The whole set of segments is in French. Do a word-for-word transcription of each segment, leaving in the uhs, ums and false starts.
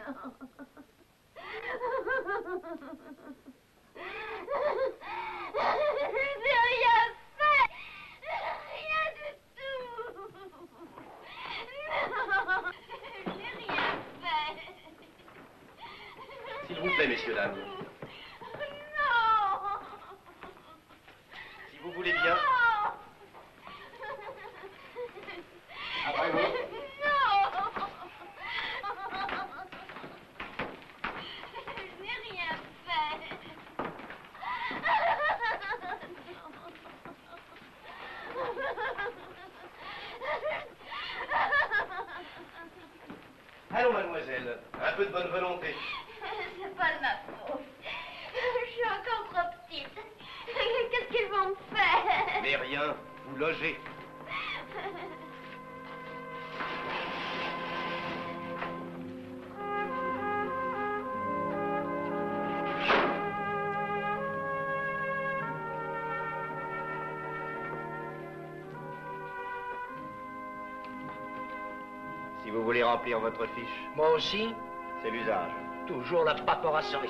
Non. Je n'ai rien fait. Rien du tout. Non. Je n'ai rien fait. S'il vous plaît, messieurs, dames. Non. Si vous voulez bien. Après vous. Non. Je n'ai rien fait. Allons, mademoiselle, un peu de bonne volonté. C'est pas de ma faute. Je suis encore trop petite. Qu'est-ce qu'ils vont me faire? Mais rien, vous logez. Si vous voulez remplir votre fiche. Moi aussi? C'est l'usage. Toujours la paperasserie.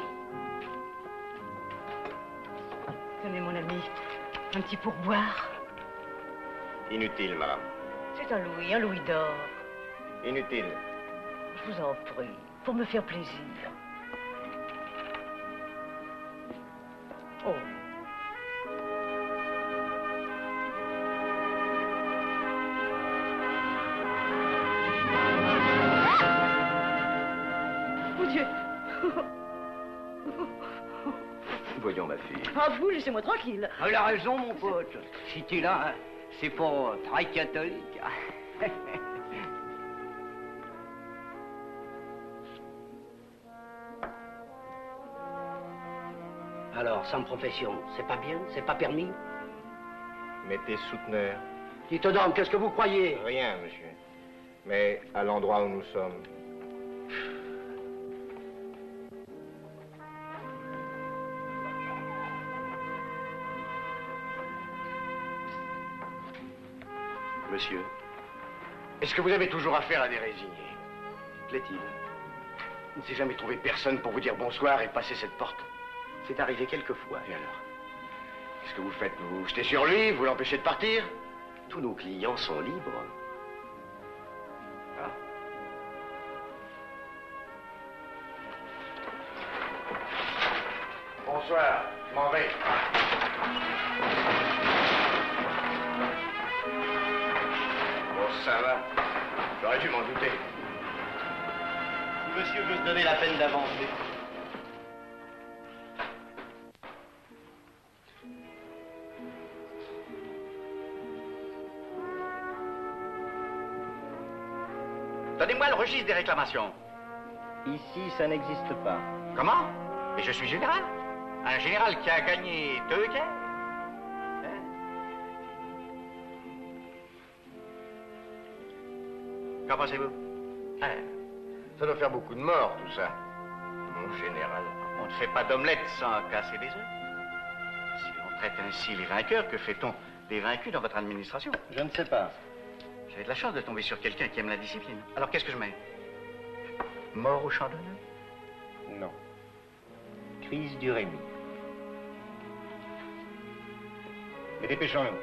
Tenez, mon ami, un petit pourboire. Inutile, madame. C'est un louis, un louis d'or. Inutile. Je vous en prie, pour me faire plaisir. Oh. Mon Dieu. Voyons, ma fille. Ah, vous, laissez-moi tranquille. Elle a raison, mon pote. Si t'es là, hein, c'est pas très catholique. Alors, sans profession, c'est pas bien? C'est pas permis? Mettez souteneur. Dites donc, qu'est-ce que vous croyez? Rien, monsieur. Mais à l'endroit où nous sommes. Monsieur, est-ce que vous avez toujours affaire à des résignés? plaît-il? Je ne sais jamais trouvé personne pour vous dire bonsoir et passer cette porte. C'est arrivé quelquefois. Et alors? Qu'est-ce que vous faites? Vous vous jetez sur lui? Vous l'empêchez de partir? Tous nos clients sont libres. Ah. Bonsoir, je m'en vais. Bon, ça va. J'aurais dû m'en douter. Si monsieur veut se donner la peine d'avancer. Donnez-moi le registre des réclamations. Ici, ça n'existe pas. Comment? Et je suis général. Un général qui a gagné deux guerres. Hein? Qu'en pensez-vous? Hein? Ça doit faire beaucoup de morts, tout ça. Mon général. On ne fait pas d'omelette sans casser les œufs. Si l'on traite ainsi les vainqueurs, que fait-on des vaincus dans votre administration? Je ne sais pas. J'ai de la chance de tomber sur quelqu'un qui aime la discipline. Alors qu'est-ce que je mets? Mort au champ d'honneur? Non. Crise du Rémy. Mais dépêchons-nous.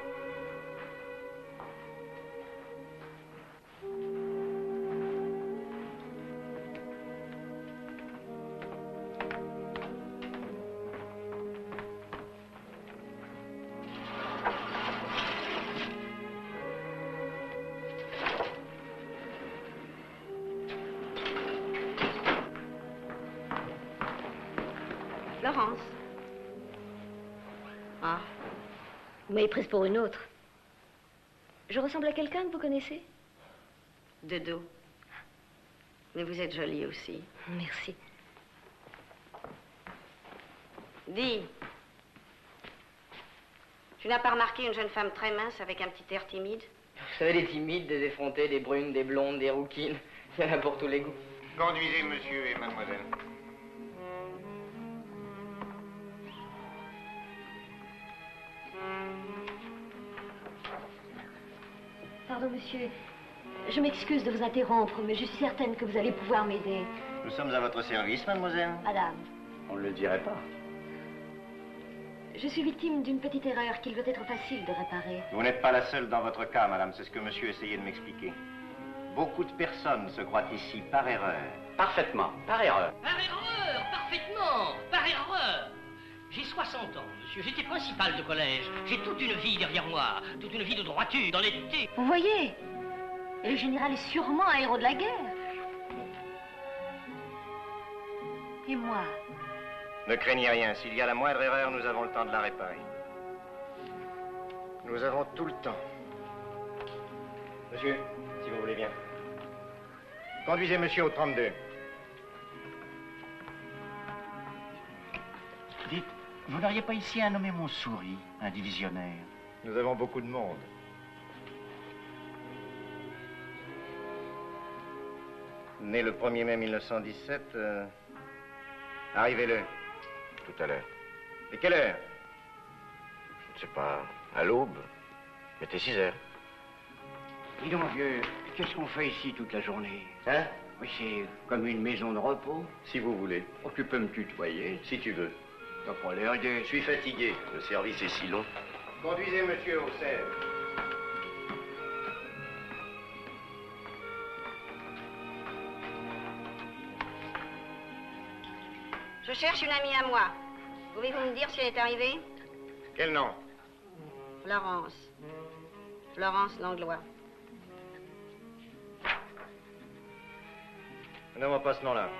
Florence. Ah. Vous m'avez prise pour une autre. Je ressemble à quelqu'un que vous connaissez? De dos. Mais vous êtes jolie aussi. Merci. Dis. Tu n'as pas remarqué une jeune femme très mince avec un petit air timide? Vous savez, des timides, des effrontées, des brunes, des blondes, des rouquines. Il y en a pour tous les goûts. Conduisez, monsieur et mademoiselle. Pardon, monsieur. Je m'excuse de vous interrompre, mais je suis certaine que vous allez pouvoir m'aider. Nous sommes à votre service, mademoiselle. Madame, On ne le dirait pas. je suis victime d'une petite erreur qu'il doit être facile de réparer. Vous n'êtes pas la seule dans votre cas, madame. C'est ce que monsieur essayait de m'expliquer. Beaucoup de personnes se croient ici par erreur. Parfaitement, par erreur. Par erreur, parfaitement, par erreur. J'ai soixante ans, monsieur. J'étais principal de collège. J'ai toute une vie derrière moi, toute une vie de droiture dans l'été. Vous voyez, et le général est sûrement un héros de la guerre. Et moi? Ne craignez rien. S'il y a la moindre erreur, nous avons le temps de la réparer. Nous avons tout le temps. Monsieur, si vous voulez bien. Conduisez monsieur au trente-deux. Dites, vous n'auriez pas ici à nommer Montsouris, un divisionnaire? Nous avons beaucoup de monde. Né le premier mai mille neuf cent dix-sept, euh... arrivez-le. Tout à l'heure. Et quelle heure? Je ne sais pas, à l'aube. Mettez six heures. Dis donc, vieux, qu'est-ce qu'on fait ici toute la journée? Hein? Oui, c'est comme une maison de repos. Si vous voulez. Oh, tu peux me tutoyer. Si tu veux. T'as pas l'air de... Je suis fatigué. Le service est si long. Conduisez monsieur au seize. Je cherche une amie à moi. Pouvez-vous me dire si elle est arrivée? Quel nom? Florence. Florence Langlois. Nous n'avons pas ce nom-là.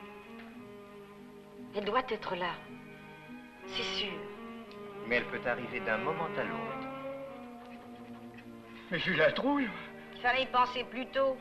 Elle doit être là. C'est sûr. Mais elle peut arriver d'un moment à l'autre. Mais je la trouille. Il fallait y penser plus tôt.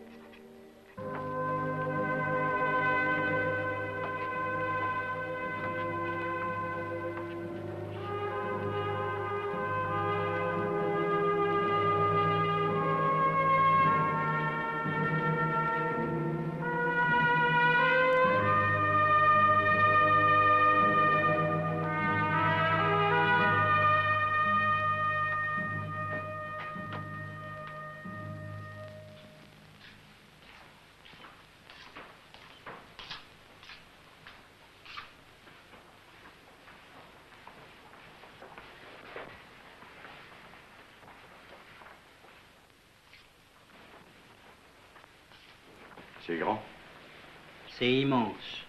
C'est grand. C'est immense.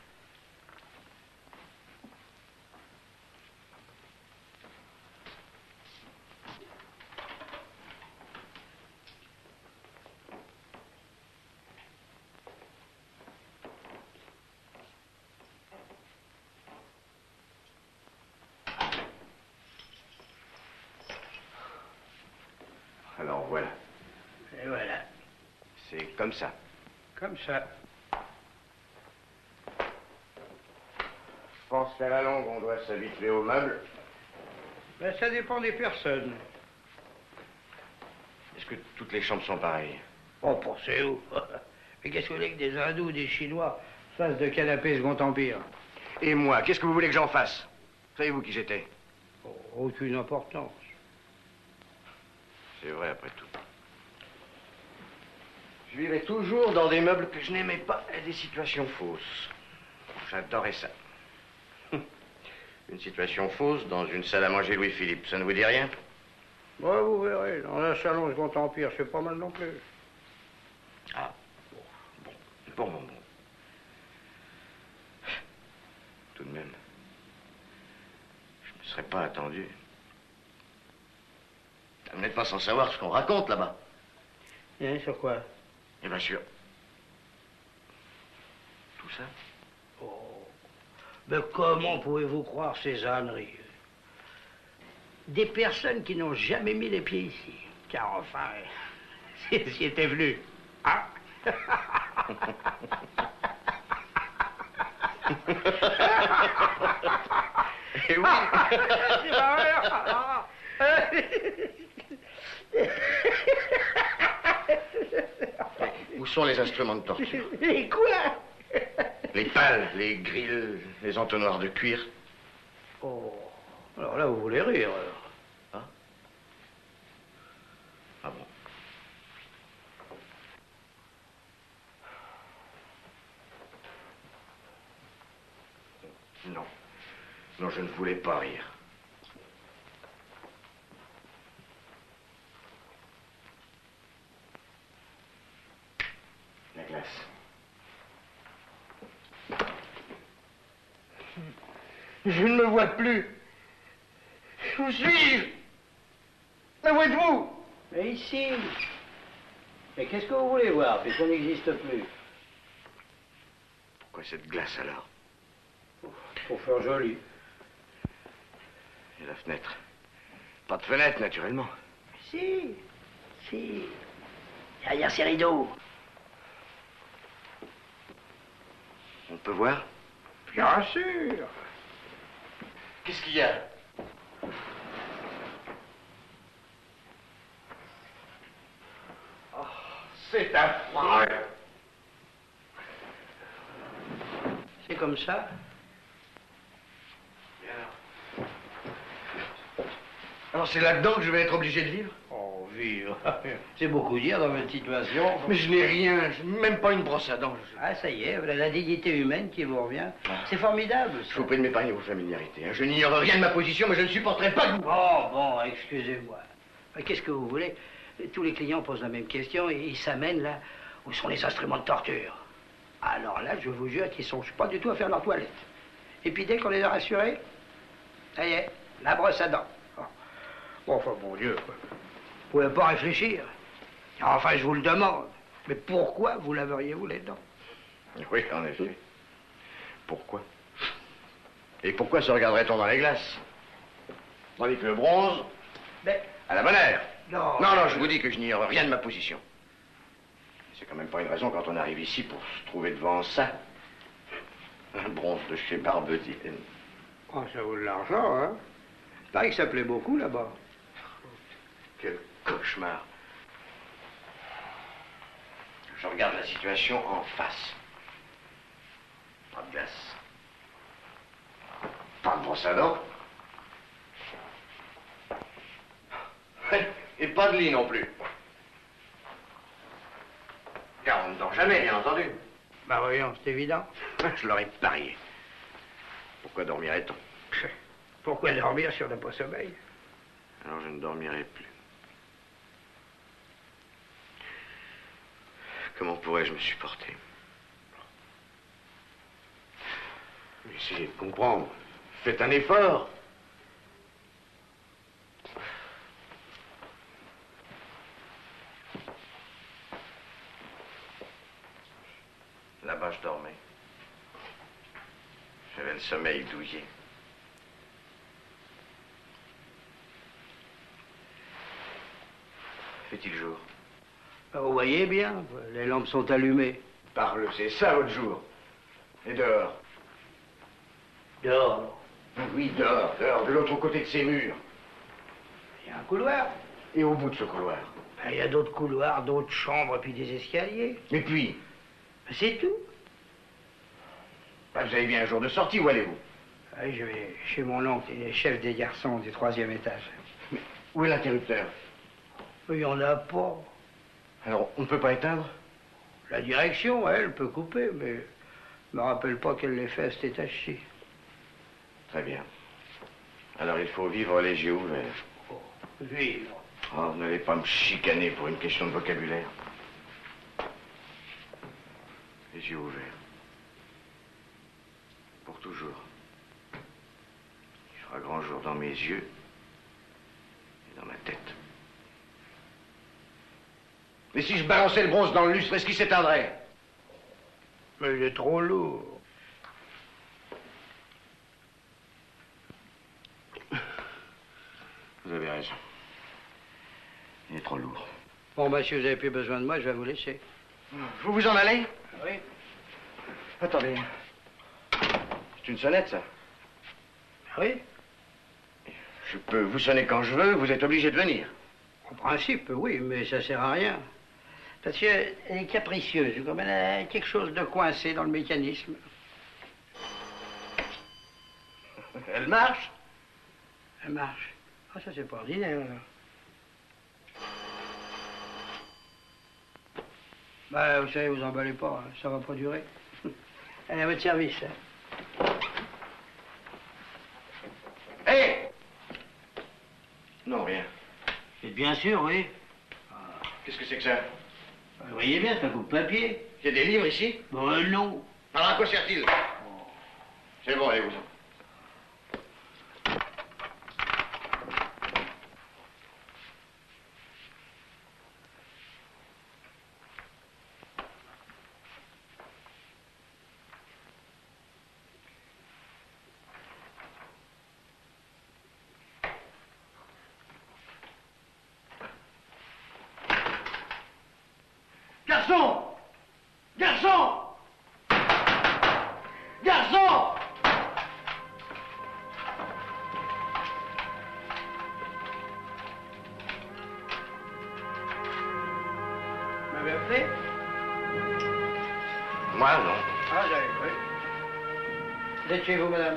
Alors voilà. Et voilà. C'est comme ça. Comme ça. Je pense qu'à la longue, on doit s'habituer aux meubles. Ben, ça dépend des personnes. Est-ce que toutes les chambres sont pareilles? Oh, pour c'est où? Mais qu'est-ce que vous voulez que des hindous ou des chinois fassent de canapé Second Empire? Et moi, qu'est-ce que vous voulez que j'en fasse? Savez-vous qui j'étais? Oh, aucune importance. C'est vrai, après tout. Je vivais toujours dans des meubles que je n'aimais pas et des situations fausses. J'adorais ça. Une situation fausse dans une salle à manger Louis-Philippe, ça ne vous dit rien? Ouais, vous verrez, dans un salon Second Empire, c'est pas mal non plus. Ah, bon, bon, bon, bon. Tout de même, je ne me serais pas attendu. Vous n'êtes pas sans savoir ce qu'on raconte là-bas. Hein, sur quoi? Eh bien sûr. Tout ça? Oh. Mais comment pouvez-vous croire ces âneries? Des personnes qui n'ont jamais mis les pieds ici. Car enfin, s'ils étaient venus. Ah. Eh oui. C'est pas vrai. Où sont les instruments de torture? Et quoi? Les pales, les grilles, les entonnoirs de cuir. Oh, alors là, vous voulez rire, alors. Hein? Ah bon? Non. Non, je ne voulais pas rire. La glace. Je ne me vois plus. Où suis-je? Où êtes-vous? Mais ici. Mais qu'est-ce que vous voulez voir, puisqu'on n'existe plus? Pourquoi cette glace alors? Pour faire joli. Et la fenêtre? Pas de fenêtre, naturellement. Si, si. Derrière ces rideaux. On peut voir? Bien sûr. Qu'est-ce qu'il y a? Oh, c'est affreux. C'est comme ça. Et alors? Alors c'est là-dedans que je vais être obligé de vivre? Oh, vivre. C'est beaucoup dire dans votre situation. Mais je n'ai rien, je n'ai même pas une brosse à dents. Je... Ah, ça y est, voilà la dignité humaine qui vous revient. C'est formidable, ça. Je vous prie de m'épargner vos familiarités. hein. Je n'ignore rien de ma position, mais je ne supporterai pas que vous... Bon, bon, excusez-moi. Mais qu'est-ce que vous voulez? Tous les clients posent la même question et ils s'amènent là où sont les instruments de torture. Alors là, je vous jure qu'ils ne songent pas du tout à faire leur toilette. Et puis dès qu'on les a rassurés, ça y est, la brosse à dents. Oh. Bon, enfin, mon Dieu, quoi. Vous ne pouvez pas réfléchir. Enfin, je vous le demande. Mais pourquoi vous laveriez-vous les dents? Oui, en effet. Pourquoi? Et pourquoi se regarderait-on dans les glaces? Tandis que le bronze, Mais... à la bonne heure. Non, non, mais... non, je vous dis que je n'ignore rien de ma position. C'est quand même pas une raison quand on arrive ici pour se trouver devant ça. Un bronze de chez Barbedienne. Oh, ça vaut de l'argent, hein? Il paraît que ça plaît beaucoup, là-bas. Quel cauchemar. Je regarde la situation en face. Pas de glace. Pas de brosse à dents. Et pas de lit non plus. Car on ne dort jamais, bien entendu. Bah voyons, c'est évident. Je l'aurais parié. Pourquoi dormirait-on? Pourquoi dormir si on n'a pas sommeil? Alors je ne dormirai plus. Comment pourrais-je me supporter? Essayez de comprendre. Faites un effort. Là-bas, je dormais. J'avais le sommeil douillet. Fait-il jour? Vous voyez bien, les lampes sont allumées. Parle, c'est ça votre jour. Et dehors? Dehors. Oui, dehors, dehors, de l'autre côté de ces murs. Il y a un couloir. Et au bout de ce couloir? Ben, il y a d'autres couloirs, d'autres chambres, puis des escaliers. Et puis? Ben, c'est tout. Ben, vous avez bien un jour de sortie, où allez-vous? Ah, je vais chez mon oncle, il est chef des garçons du troisième étage. Mais où est l'interrupteur? Il n'y en a pas. Alors, on ne peut pas éteindre? La direction, elle, peut couper, mais je me rappelle pas qu'elle l'ait fait à cet étage-ci. Très bien. Alors, il faut vivre les yeux ouverts. Oh, vivre. Oh, n'allez pas me chicaner pour une question de vocabulaire. Les yeux ouverts. Pour toujours. Il fera grand jour dans mes yeux et dans ma tête. Mais si je balançais le bronze dans le lustre, est-ce qu'il s'éteindrait? Mais il est trop lourd. Vous avez raison. Il est trop lourd. Bon, ben, si vous n'avez plus besoin de moi, je vais vous laisser. Vous vous en allez? Oui. Attendez. C'est une sonnette, ça? Oui. Je peux vous sonner quand je veux, vous êtes obligé de venir. En principe, oui, mais ça sert à rien. Parce qu'elle est capricieuse, comme elle a quelque chose de coincé dans le mécanisme. Elle marche? Elle marche. Ah, ça, c'est pas ordinaire, alors. Bah, vous savez, vous emballez pas, hein, ça va pas durer. Elle est à votre service, hein. êtes bien sûr, oui. Qu'est-ce que c'est que ça? Vous voyez bien, c'est un coup de papier. Il y a des livres ici? Bon, euh, non. Alors à quoi sert-il? C'est bon, allez-vous. Garçon! Garçon! Garçon! Vous m'avez appelé? Moi, non. Ah, j'avais cru. Vous êtes chez vous, madame?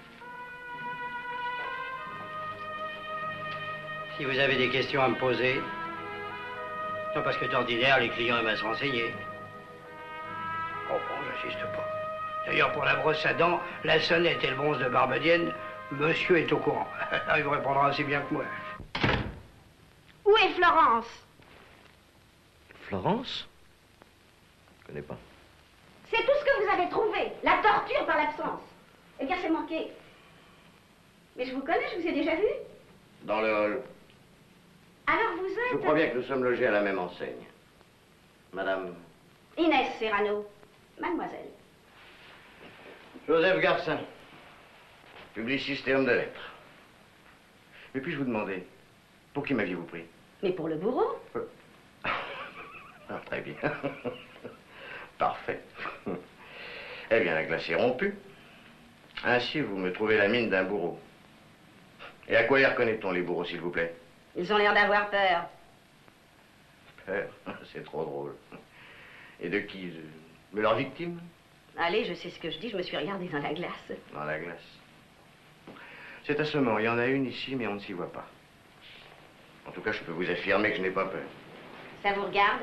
Si vous avez des questions à me poser... Non, parce que d'ordinaire, les clients aiment à se renseigner. Oh bon, j'insiste pas. D'ailleurs, pour la brosse à dents, la sonnette et le bronze de Barbedienne, monsieur est au courant. Il vous répondra aussi bien que moi. Où est Florence? Florence? Je connais pas. C'est tout ce que vous avez trouvé. La torture par l'absence. Eh bien, c'est manqué. Mais je vous connais, je vous ai déjà vu. Dans le hall. Alors vous êtes... Je crois bien que nous sommes logés à la même enseigne. Madame... Inès Serrano. Mademoiselle. Joseph Garcin. Publiciste et homme de lettres. Mais puis-je vous demander, pour qui m'aviez-vous pris? Mais pour le bourreau. Ah, très bien. Parfait. Eh bien, la glace est rompue. Ainsi, vous me trouvez la mine d'un bourreau. Et à quoi les reconnaît-on, les bourreaux, s'il vous plaît? Ils ont l'air d'avoir peur. Peur? C'est trop drôle. Et de qui? De leur victime? Allez, je sais ce que je dis, je me suis regardée dans la glace. Dans la glace. C'est assommant, il y en a une ici, mais on ne s'y voit pas. En tout cas, je peux vous affirmer que je n'ai pas peur. Ça vous regarde?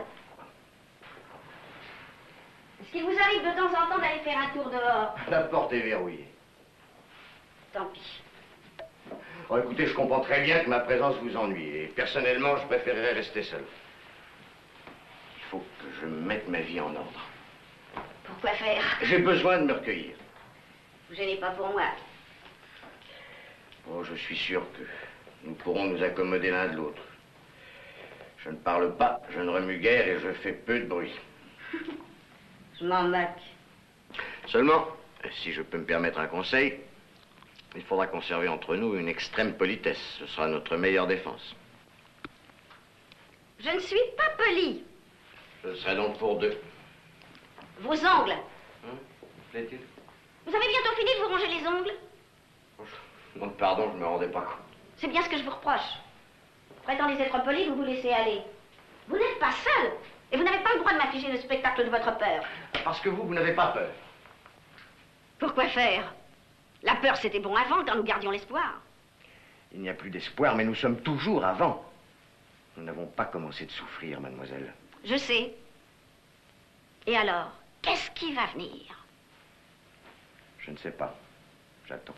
Est-ce qu'il vous arrive de temps en temps d'aller faire un tour dehors? La porte est verrouillée. Tant pis. Oh, écoutez, je comprends très bien que ma présence vous ennuie. Et personnellement, je préférerais rester seul. Il faut que je mette ma vie en ordre. Pourquoi faire? J'ai besoin de me recueillir. Vous gênez pas pour moi. Oh, je suis sûr que nous pourrons nous accommoder l'un de l'autre. Je ne parle pas, je ne remue guère et je fais peu de bruit. Je m'en moque. Seulement, si je peux me permettre un conseil, il faudra conserver entre nous une extrême politesse. Ce sera notre meilleure défense. Je ne suis pas polie. Ce serait donc pour deux. Vos ongles. Hein? Plaît-il? Vous avez bientôt fini de vous ronger les ongles? Oh, je... Non, pardon, je ne me rendais pas compte. C'est bien ce que je vous reproche. Prétendez être poli, vous vous laissez aller. Vous n'êtes pas seul. Et vous n'avez pas le droit de m'afficher le spectacle de votre peur. Parce que vous, vous n'avez pas peur. Pourquoi faire? La peur, c'était bon avant, quand nous gardions l'espoir. Il n'y a plus d'espoir, mais nous sommes toujours avant. Nous n'avons pas commencé de souffrir, mademoiselle. Je sais. Et alors, qu'est-ce qui va venir? Je ne sais pas. J'attends.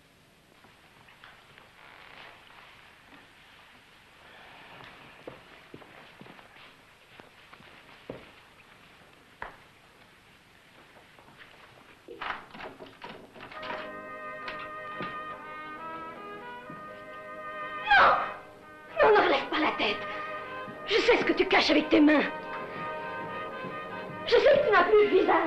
Non, ne relève pas la tête. Je sais ce que tu caches avec tes mains. Je sais que tu n'as plus de visage.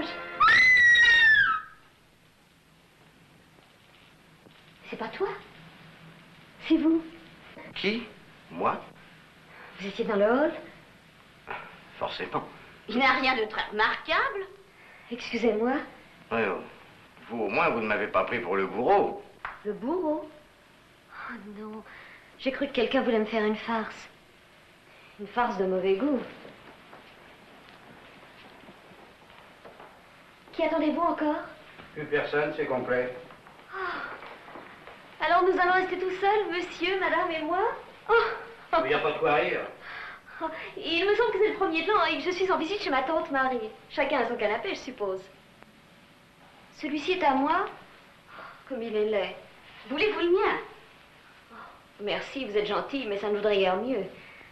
C'est pas toi. C'est vous. Qui? Moi? Vous étiez dans le hall? Forcément. Il n'y a rien de très remarquable. Excusez-moi. Oui, oh. Vous, au moins, vous ne m'avez pas pris pour le bourreau. Le bourreau? Oh non. J'ai cru que quelqu'un voulait me faire une farce. Une farce de mauvais goût. Qui attendez-vous encore? Plus personne, c'est complet. Oh. Alors nous allons rester tout seuls, monsieur, madame et moi? Oh. Il n'y a pas de quoi rire. Oh. Il me semble que c'est le premier de l'an et que je suis en visite chez ma tante Marie. Chacun a son canapé, je suppose. Celui-ci est à moi? Oh, comme il est laid. Voulez-vous le mien? Merci, vous êtes gentil, mais ça ne voudrait guère mieux.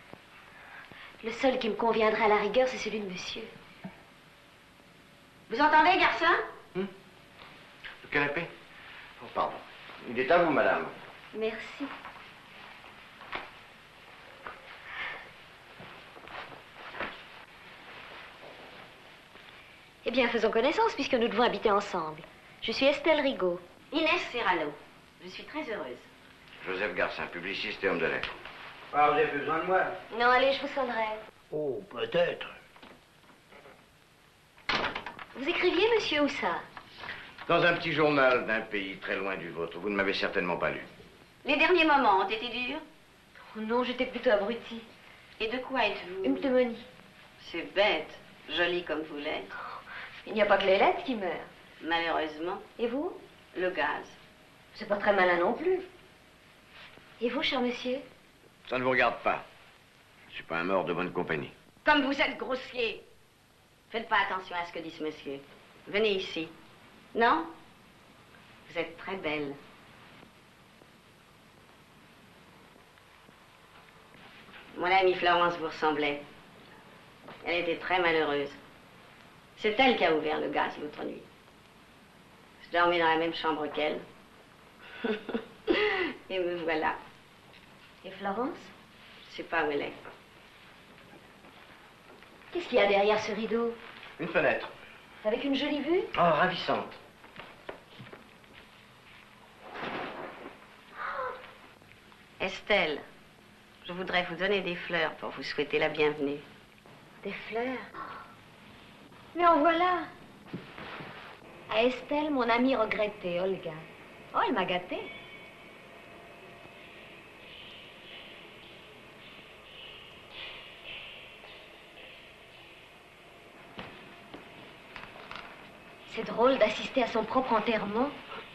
Le seul qui me conviendrait à la rigueur, c'est celui de monsieur. Vous entendez, garçon? Hum? Le canapé? Oh, pardon. Il est à vous, madame. Merci. Eh bien, faisons connaissance puisque nous devons habiter ensemble. Je suis Estelle Rigaud. Inès Serrano. Je suis très heureuse. Joseph Garcin, publiciste et homme de lettres. Ah, vous avez plus besoin de moi? Non, allez, je vous sonnerai. Oh, peut-être. Vous écriviez, monsieur, où ça? Dans un petit journal d'un pays très loin du vôtre. Vous ne m'avez certainement pas lu. Les derniers moments ont été durs? Oh non, j'étais plutôt abrutie. Et de quoi êtes-vous? Une pneumonie. C'est bête, jolie comme vous l'êtes. Il n'y a pas que les lettres qui meurent. Malheureusement. Et vous? Le gaz. C'est pas très malin non plus. Et vous, cher monsieur? Ça ne vous regarde pas. Je suis pas un mort de bonne compagnie. Comme vous êtes grossier. Faites pas attention à ce que dit ce monsieur. Venez ici. Non? Vous êtes très belle. Mon amie Florence vous ressemblait. Elle était très malheureuse. C'est elle qui a ouvert le gaz l'autre nuit. Je dormais dans la même chambre qu'elle. Et me voilà. Et Florence? Je sais pas où elle est. Qu'est-ce qu'il y a derrière ce rideau? Une fenêtre. Avec une jolie vue? Oh, ravissante. Estelle, je voudrais vous donner des fleurs pour vous souhaiter la bienvenue. Des fleurs? Mais en voilà. À Estelle, mon amie regrettée, Olga. Oh, elle m'a gâtée. C'est drôle d'assister à son propre enterrement.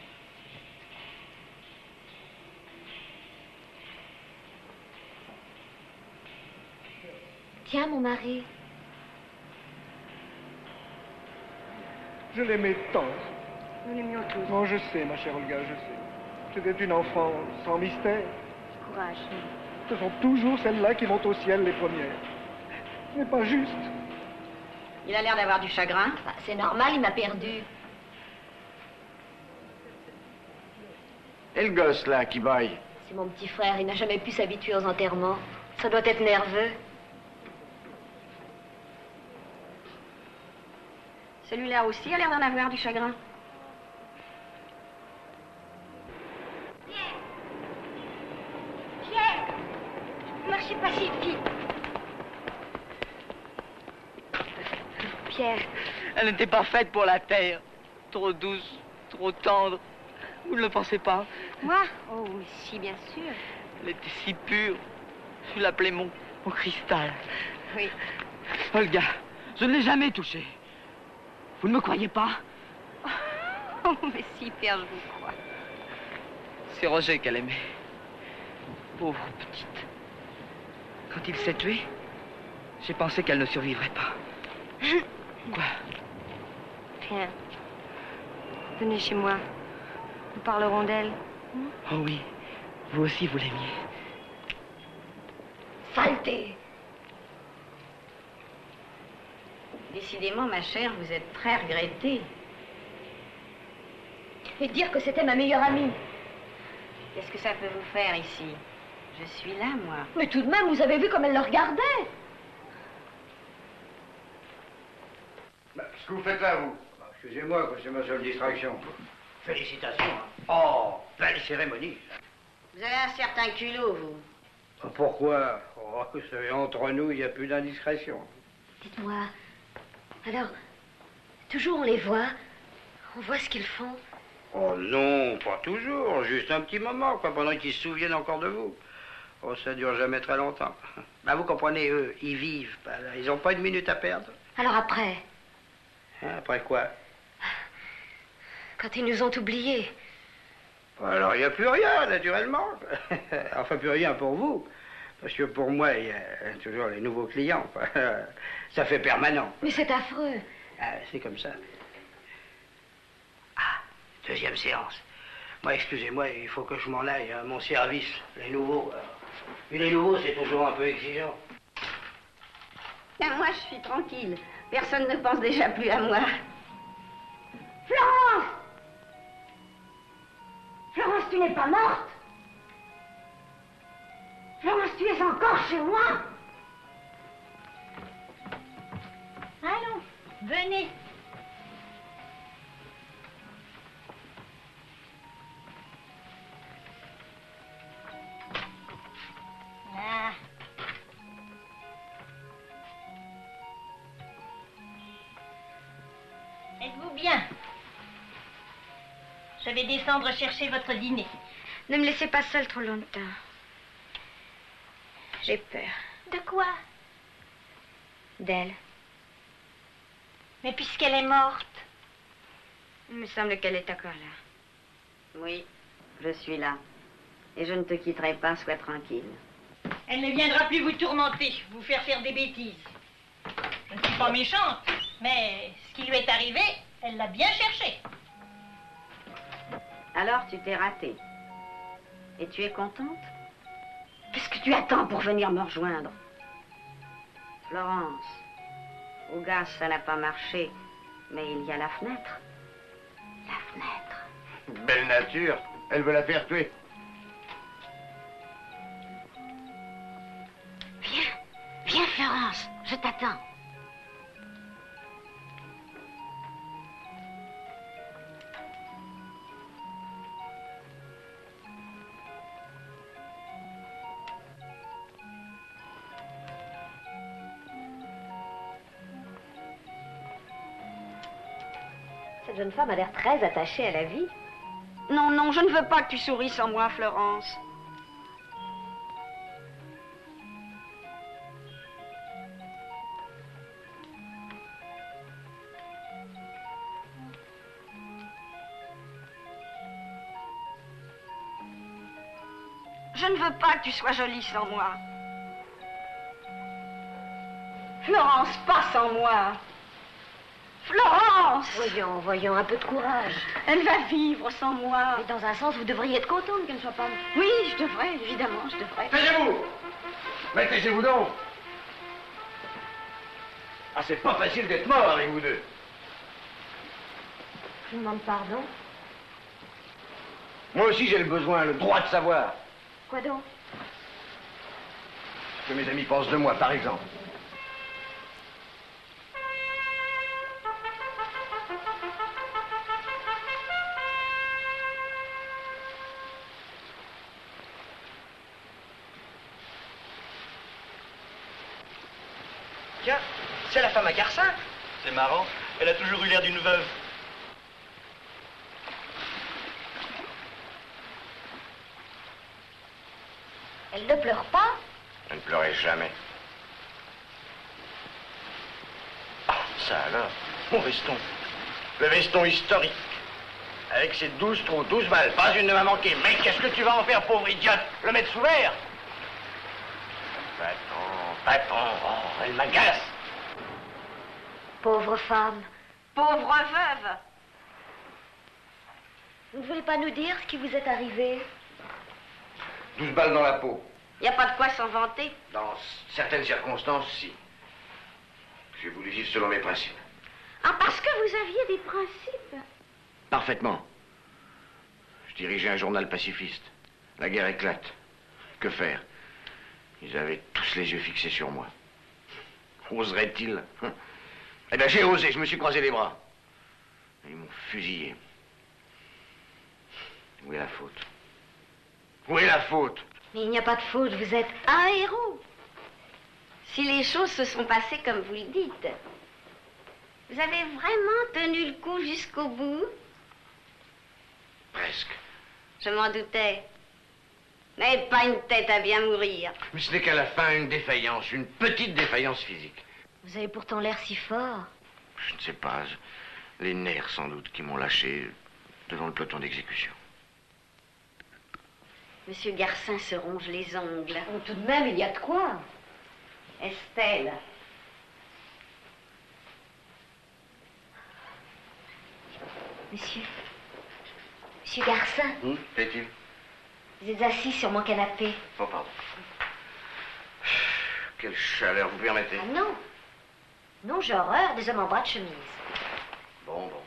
Tiens, mon mari. Je l'aimais tant. Nous l'aimions tous. Non, je sais, ma chère Olga, je sais. C'était une enfant sans mystère. Courage. Ce sont toujours celles-là qui vont au ciel les premières. Ce n'est pas juste. Il a l'air d'avoir du chagrin. Bah, c'est normal, il m'a perdu. Et le gosse, là, qui baille? C'est mon petit frère, il n'a jamais pu s'habituer aux enterrements. Ça doit être nerveux. Celui-là aussi a l'air d'en avoir du chagrin. Pierre! Pierre! Marchez pas si vite. Pierre. Elle n'était pas faite pour la terre. Trop douce, trop tendre. Vous ne le pensez pas? Moi? Oh, mais si, bien sûr. Elle était si pure. Je l'appelais mon, mon cristal. Oui. Olga, je ne l'ai jamais touchée. Vous ne me croyez pas? Oh, mais si, Pierre, je vous crois. C'est Roger qu'elle aimait. Pauvre petite. Quand il s'est tué, j'ai pensé qu'elle ne survivrait pas. Quoi? Rien. Venez chez moi. Nous parlerons d'elle. Oh oui, vous aussi vous l'aimiez. Saleté! Décidément, ma chère, vous êtes très regrettée. Et dire que c'était ma meilleure amie. Qu'est-ce que ça peut vous faire ici? Je suis là, moi. Mais tout de même, vous avez vu comme elle le regardait. Bah, qu'est-ce que vous faites là, vous? Bah, excusez-moi, quoi, c'est ma seule distraction. Félicitations. Hein. Oh, belle cérémonie. Vous avez un certain culot, vous. Bah, pourquoi? Oh, vous savez, entre nous, il n'y a plus d'indiscrétion. Dites-moi, alors, toujours on les voit, on voit ce qu'ils font. Oh non, pas toujours, juste un petit moment, quoi, pendant qu'ils se souviennent encore de vous. Oh, ça dure jamais très longtemps. Bah, vous comprenez, eux, ils vivent, bah, là, ils n'ont pas une minute à perdre. Alors après? Hein, après quoi? Quand ils nous ont oubliés. Alors, il n'y a plus rien, naturellement. Enfin, plus rien pour vous. Parce que pour moi, il y a toujours les nouveaux clients, quoi. Ça fait permanent. Mais c'est affreux. Ah, c'est comme ça. Ah, deuxième séance. Moi, excusez-moi, il faut que je m'en aille à mon service. Les nouveaux. euh, Et les nouveaux, c'est toujours un peu exigeant. Ben, moi, je suis tranquille. Personne ne pense déjà plus à moi. Florence! Florence, tu n'es pas morte? Florence, tu es encore chez moi? Allons, venez. Ah. Êtes-vous bien? Je vais descendre chercher votre dîner. Ne me laissez pas seule trop longtemps. J'ai peur. De quoi? D'elle. Mais puisqu'elle est morte. Il me semble qu'elle est encore là. Oui, je suis là. Et je ne te quitterai pas, sois tranquille. Elle ne viendra plus vous tourmenter, vous faire faire des bêtises. Je ne suis pas méchante, mais ce qui lui est arrivé, elle l'a bien cherché. Alors tu t'es ratée. Et tu es contente? Qu'est-ce que tu attends pour venir me rejoindre? Florence, au gaz, ça n'a pas marché, mais il y a la fenêtre. La fenêtre. Belle nature, elle veut la faire tuer. Viens, viens Florence, je t'attends. Cette jeune femme a l'air très attachée à la vie. Non, non, je ne veux pas que tu souris sans moi, Florence. Je ne veux pas que tu sois jolie sans moi. Florence, pas sans moi. Florence! Voyons, voyons, un peu de courage. Elle va vivre sans moi. Mais dans un sens, vous devriez être contente qu'elle ne soit pas... Oui, je devrais, évidemment, je devrais. Taisez-vous! Mais taisez-vous donc! Ah, c'est pas facile d'être mort avec vous deux. Je vous demande pardon. Moi aussi, j'ai le besoin, le droit de savoir. Quoi donc? Ce que mes amis pensent de moi, par exemple. Tiens, c'est la femme à Garcin. C'est marrant, elle a toujours eu l'air d'une veuve. Elle ne pleure pas? Je ne pleurais jamais. Ah, ça alors, mon veston. Le veston historique. Avec ses douze trous, douze balles, pas une ne m'a manqué. Mais qu'est-ce que tu vas en faire, pauvre idiote? Le mettre sous verre? Va-t'en, va-t'en, oh, elle m'agace. Pauvre femme. Pauvre veuve. Vous ne voulez pas nous dire ce qui vous est arrivé? douze balles dans la peau. Il n'y a pas de quoi s'en vanter. Dans certaines circonstances, si. J'ai voulu vivre selon mes principes. Ah, parce que vous aviez des principes. Parfaitement. Je dirigeais un journal pacifiste. La guerre éclate. Que faire? Ils avaient tous les yeux fixés sur moi. Oseraient-ils? Eh bien, j'ai osé, je me suis croisé les bras. Ils m'ont fusillé. Où est la faute? Où est la faute? Mais il n'y a pas de faute, vous êtes Un héros. Si les choses se sont passées comme vous le dites, vous avez vraiment tenu le coup jusqu'au bout? Presque. Je m'en doutais. Mais pas une tête à bien mourir. Mais ce n'est qu'à la fin une défaillance, une petite défaillance physique. Vous avez pourtant l'air si fort. Je ne sais pas, les nerfs sans doute qui m'ont lâché devant le peloton d'exécution. Monsieur Garcin se ronge les ongles. Oh, tout de même, il y a de quoi. Estelle. Monsieur. Monsieur Garcin. Hum, qu'est-il? Vous êtes assis sur mon canapé. Oh, pardon. Quelle chaleur, vous permettez? Ah non, Non, j'ai horreur des hommes en bras de chemise. Bon, bon.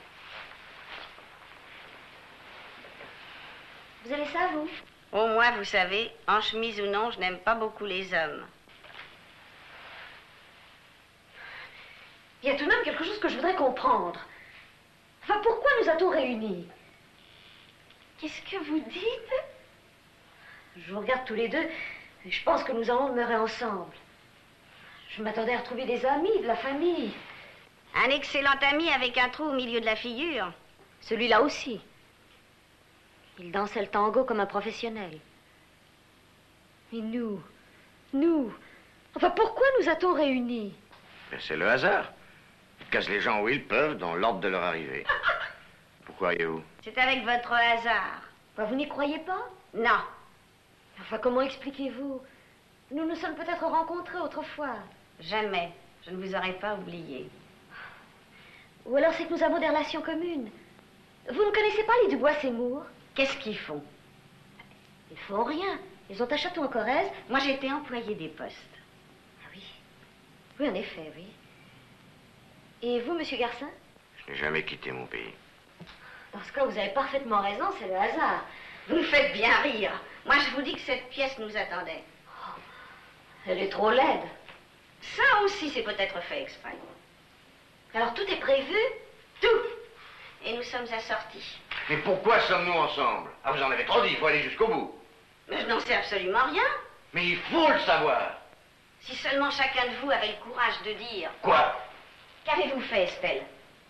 Vous avez ça, vous? Au moins, vous savez, en chemise ou non, je n'aime pas beaucoup les hommes. Il y a tout de même quelque chose que je voudrais comprendre. Enfin, pourquoi nous a-t-on réunis? Qu'est-ce que vous dites? Je vous regarde tous les deux et je pense que nous allons demeurer ensemble. Je m'attendais à retrouver des amis, de la famille. Un excellent ami avec un trou au milieu de la figure. Celui-là aussi. Il dansait le tango comme un professionnel. Et nous, nous, enfin, pourquoi nous a-t-on réunis? Mais c'est le hasard. Ils cassent les gens où ils peuvent, dans l'ordre de leur arrivée. Pourquoi croyez-vous? C'est avec votre hasard. Enfin, vous n'y croyez pas? Non. Enfin, comment expliquez-vous? Nous nous sommes peut-être rencontrés autrefois. Jamais. Je ne vous aurais pas oublié. Ou alors c'est que nous avons des relations communes. Vous ne connaissez pas les Dubois-Seymour? Qu'est-ce qu'ils font? Ils font rien. Ils ont un château en Corrèze. Moi, j'étais employée des postes. Ah oui. Oui, en effet, oui. Et vous, monsieur Garcin? Je n'ai jamais quitté mon pays. Dans ce cas, vous avez parfaitement raison, c'est le hasard. Vous me faites bien rire. Moi, je vous dis que cette pièce nous attendait. Oh, elle est trop laide. Ça aussi, c'est peut-être fait exprès. Alors, tout est prévu? Tout. Et nous sommes assortis. Mais pourquoi sommes-nous ensemble? Ah, vous en avez trop dit, il faut aller jusqu'au bout. Mais je n'en sais absolument rien. Mais il faut le savoir. Si seulement chacun de vous avait le courage de dire... Quoi? Qu'avez-vous fait, Estelle?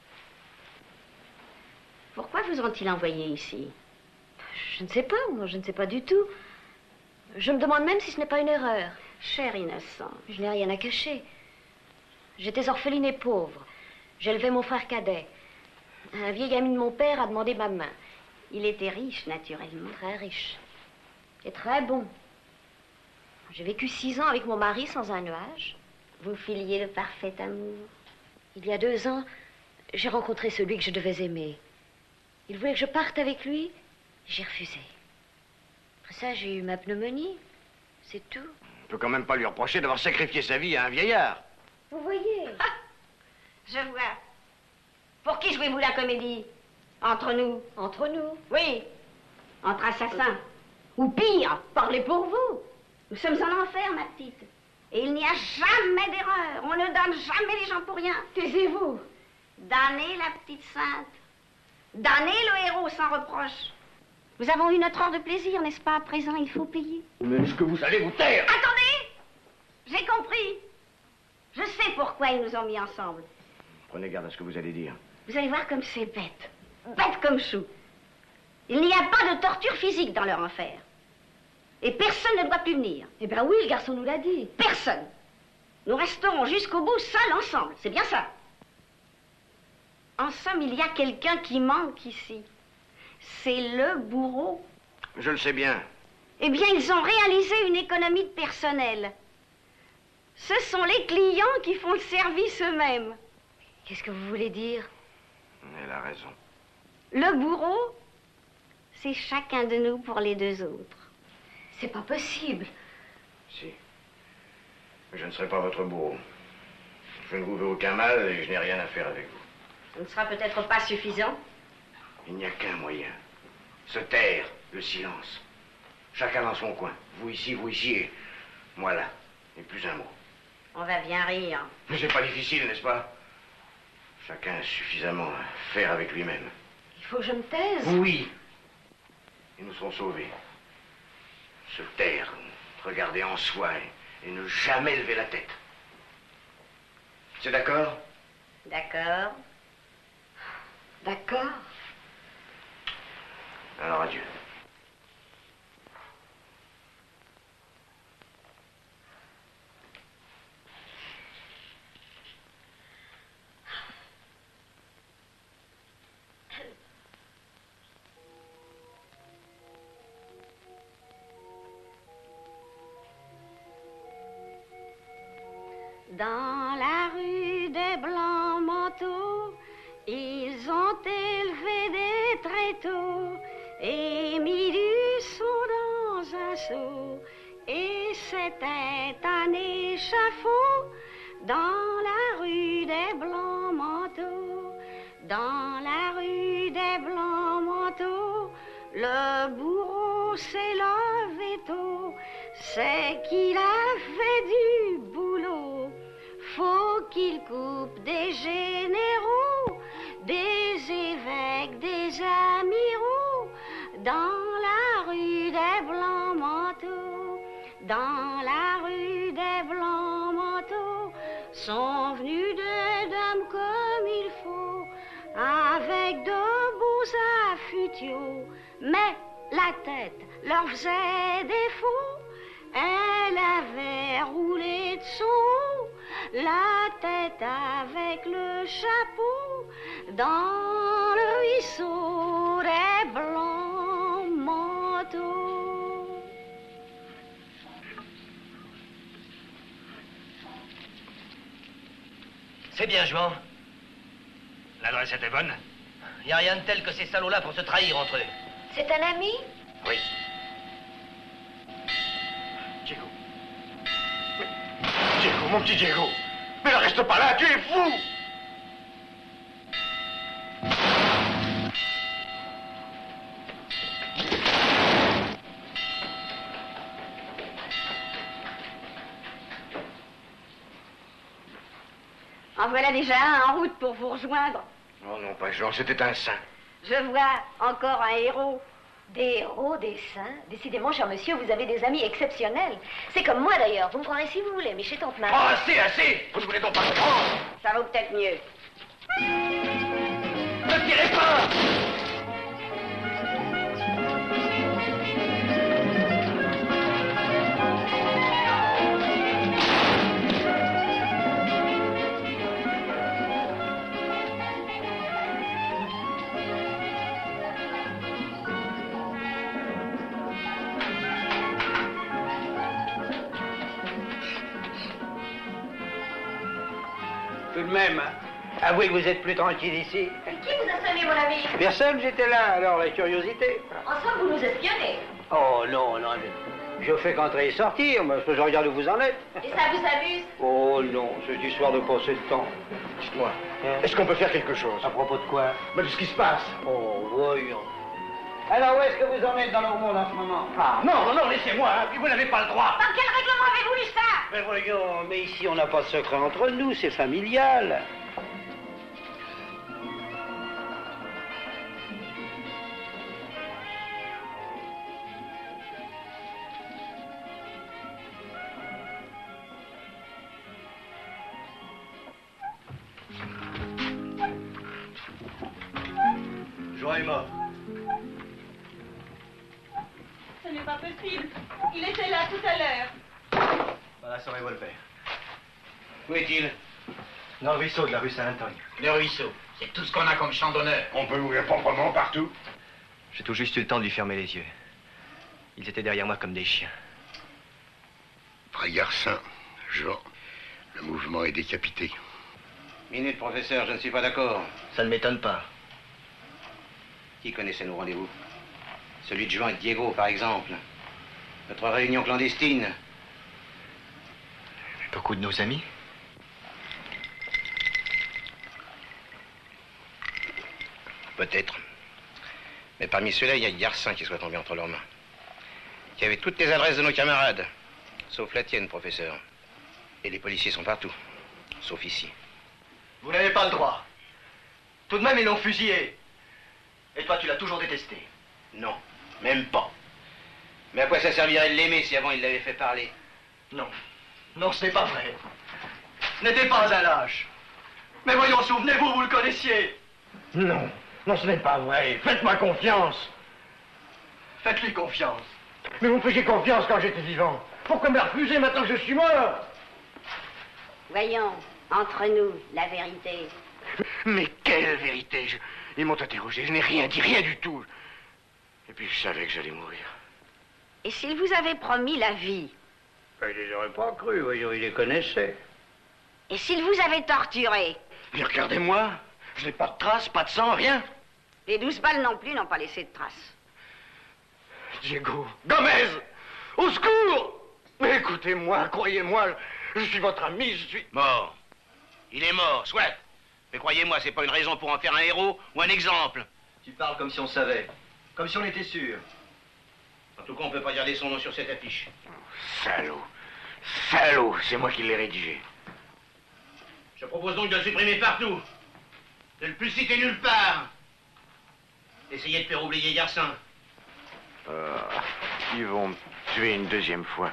Pourquoi vous ont-ils envoyé ici? Je ne sais pas, moi, je ne sais pas du tout. Je me demande même si ce n'est pas une erreur. Cher innocent. Je n'ai rien à cacher. J'étais orpheline et pauvre. J'élevais mon frère cadet. Un vieil ami de mon père a demandé ma main. Il était riche, naturellement. Très riche. Et très bon. J'ai vécu six ans avec mon mari sans un nuage. Vous filiez le parfait amour. Il y a deux ans, j'ai rencontré celui que je devais aimer. Il voulait que je parte avec lui. J'ai refusé. Après ça, j'ai eu ma pneumonie. C'est tout. On peut quand même pas lui reprocher d'avoir sacrifié sa vie à un vieillard. Vous voyez? Ah, je vois. Pour qui jouez-vous la comédie? Entre nous. Entre nous? Oui. Entre assassins. Ou pire, parlez pour vous. Nous sommes en enfer, ma petite. Et il n'y a jamais d'erreur. On ne donne jamais les gens pour rien. Taisez-vous. Damnez la petite sainte. Damnez le héros sans reproche. Nous avons eu notre heure de plaisir, n'est-ce pas? À présent, il faut payer. Mais est-ce que vous allez vous taire? Attendez! J'ai compris. Je sais pourquoi ils nous ont mis ensemble. Prenez garde à ce que vous allez dire. Vous allez voir comme c'est bête. Bête comme chou. Il n'y a pas de torture physique dans leur enfer. Et personne ne doit plus venir. Eh bien oui, le garçon nous l'a dit. Personne. Nous resterons jusqu'au bout seuls ensemble. C'est bien ça. En somme, il y a quelqu'un qui manque ici. C'est le bourreau. Je le sais bien. Eh bien, ils ont réalisé une économie de personnel. Ce sont les clients qui font le service eux-mêmes. Qu'est-ce que vous voulez dire? Elle a raison. Le bourreau, c'est chacun de nous pour les deux autres. C'est pas possible. Si. Je ne serai pas votre bourreau. Je ne vous veux aucun mal et je n'ai rien à faire avec vous. Ce ne sera peut-être pas suffisant. Il n'y a qu'un moyen. Se taire, le silence. Chacun dans son coin. Vous ici, vous ici et moi là. Et plus un mot. On va bien rire. Mais c'est pas difficile, n'est-ce pas? Chacun a suffisamment à faire avec lui-même. Il faut que je me taise. Oui. Et nous serons sauvés. Se taire, regarder en soi et, et ne jamais lever la tête. C'est d'accord? D'accord. D'accord. Alors adieu. Dans la rue des blancs manteaux, ils ont élevé des tréteaux et mis du son dans un seau. Et c'était un échafaud dans la rue des Le bourreau s'est levé tôt, c'est qu'il a fait du boulot. Faut qu'il coupe des généraux, des évêques, des amiraux, dans la rue des Blancs Manteaux. Dans la rue des Blancs Manteaux sont venus des dames comme il faut, avec de beaux affutiaux, mais la tête leur faisait défaut. Elle avait roulé de son haut, la tête avec le chapeau, dans le ruisseau des Blancs Manteaux. C'est bien, Juan. L'adresse était bonne? Il n'y a rien de tel que ces salauds-là pour se trahir entre eux. C'est un ami? Oui. Diego. Mais... Diego, mon petit Diego. Mais ne reste pas là, tu es fou! En voilà déjà un en route pour vous rejoindre. Oh non, pas Jean, c'était un saint. Je vois encore un héros. Des héros, des saints. Décidément, cher monsieur, vous avez des amis exceptionnels. C'est comme moi d'ailleurs. Vous me prendrez si vous voulez, mais chez tante Marie. Oh, assez, assez! Vous ne voulez donc pas comprendre? Ça vaut peut-être mieux. Ne tirez pas! Tout de même, avouez que vous êtes plus tranquille ici. Qui vous a sonné, mon ami? Personne, j'étais là, alors la curiosité. En somme, vous nous espionnez. Oh non, non, je, je fais qu'entrer et sortir, parce que je regarde où vous en êtes. Et ça vous amuse? Oh non, c'est histoire de passer le temps. Dites-moi, Hein? est-ce qu'on peut faire quelque chose? À propos de quoi? Mais de ce qui se passe. Oh, voyons. Alors, où est-ce que vous en êtes dans le monde en ce moment? Ah, non, non, non, laissez-moi, hein, puis vous n'avez pas le droit. Par quel règlement avez-vous lu ça? Mais voyons, mais ici on n'a pas de secret entre nous, c'est familial. Jean est mort. Ce n'est pas possible. Il était là tout à l'heure. Voilà son revolver. Où est-il? Dans le ruisseau de la rue Saint-Antoine. Le ruisseau. C'est tout ce qu'on a comme champ d'honneur. On peut ouvrir proprement partout. J'ai tout juste eu le temps de lui fermer les yeux. Ils étaient derrière moi comme des chiens. Frère Garcin, Jean, le mouvement est décapité. Minute, professeur, je ne suis pas d'accord. Ça ne m'étonne pas. Qui connaissait nos rendez-vous? Celui de Juan et de Diego, par exemple. Notre réunion clandestine. Beaucoup de nos amis? Peut-être. Mais parmi ceux-là, il y a Garcin qui soit tombé entre leurs mains. Qui avait toutes les adresses de nos camarades. Sauf la tienne, professeur. Et les policiers sont partout. Sauf ici. Vous n'avez pas le droit. Tout de même, ils l'ont fusillé. Et toi, tu l'as toujours détesté. Non, même pas. Mais à quoi ça servirait de l'aimer si avant il l'avait fait parler? Non. Non, ce n'est pas vrai. Ce n'était pas un lâche. Mais voyons, souvenez-vous, vous le connaissiez. Non, non, ce n'est pas vrai. Faites-moi confiance. Faites-lui confiance. Mais vous me faisiez confiance quand j'étais vivant. Pourquoi me refuser maintenant que je suis mort? Voyons, entre nous, la vérité. Mais quelle vérité? Je- Ils m'ont interrogé, je n'ai rien dit, rien du tout. Et puis je savais que j'allais mourir. Et s'il vous avait promis la vie? Ben, il les aurait pas cru, voyons, il les connaissait. Et s'il vous avait torturé? Mais regardez-moi, je n'ai pas de traces, pas de sang, rien. Les douze balles non plus n'ont pas laissé de traces. Diego, Gomez, au secours! Mais écoutez-moi, croyez-moi, je suis votre ami, je suis... Mort. Il est mort, soit. Mais croyez-moi, c'est pas une raison pour en faire un héros ou un exemple. Tu parles comme si on savait. Comme si on était sûr. En tout cas, on peut pas garder son nom sur cette affiche. Salaud. Salaud, c'est moi qui l'ai rédigé. Je propose donc de le supprimer partout. De ne plus citer nulle part. Essayez de faire oublier Garcin. Euh, ils vont me tuer une deuxième fois.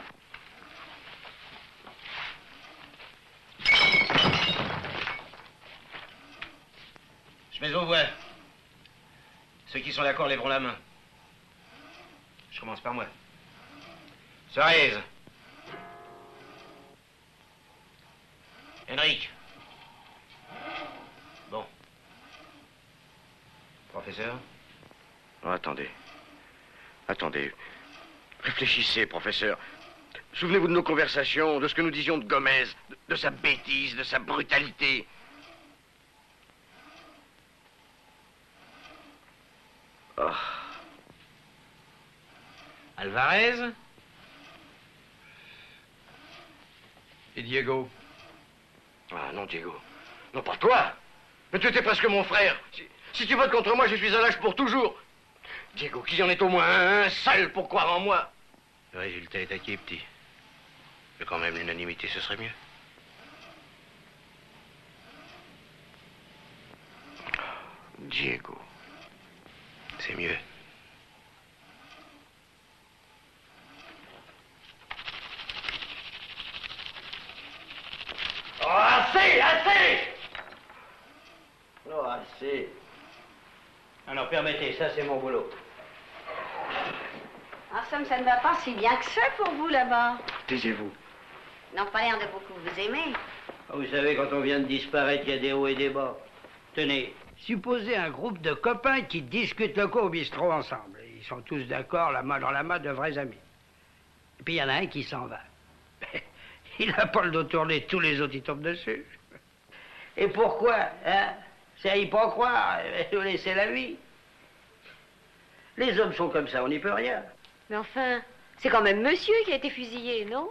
Je mets aux voix. Ceux qui sont d'accord lèveront la main. Je commence par moi. Suarez. Henrik. Bon. Professeur? Oh, attendez. Attendez. Réfléchissez, professeur. Souvenez-vous de nos conversations, de ce que nous disions de Gomez, de, de sa bêtise, de sa brutalité. Oh. Alvarez? Et Diego? Ah non, Diego. Non, pas toi. Mais tu étais presque mon frère. Si, si tu votes contre moi, je suis à l'âge pour toujours. Diego, qu'il y en ait au moins un, un seul pour croire en moi. Le résultat est acquis, petit. Mais quand même, l'unanimité, ce serait mieux. Diego. C'est mieux. Oh, assez, assez! Oh, assez. Alors, permettez, ça, c'est mon boulot. En somme, ça ne va pas si bien que ça pour vous, là-bas. Taisez-vous. N'ont pas l'air de beaucoup vous aimer. Vous savez, quand on vient de disparaître, il y a des hauts et des bas. Tenez, supposez un groupe de copains qui discutent le coup au bistrot ensemble. Ils sont tous d'accord, la main dans la main, de vrais amis. Et puis il y en a un qui s'en va. Il n'a pas le dos tourné, tous les autres, ils tombent dessus. Et pourquoi, hein? C'est à y pas croire, nous laisser la vie. Les hommes sont comme ça, on n'y peut rien. Mais enfin, c'est quand même monsieur qui a été fusillé, non?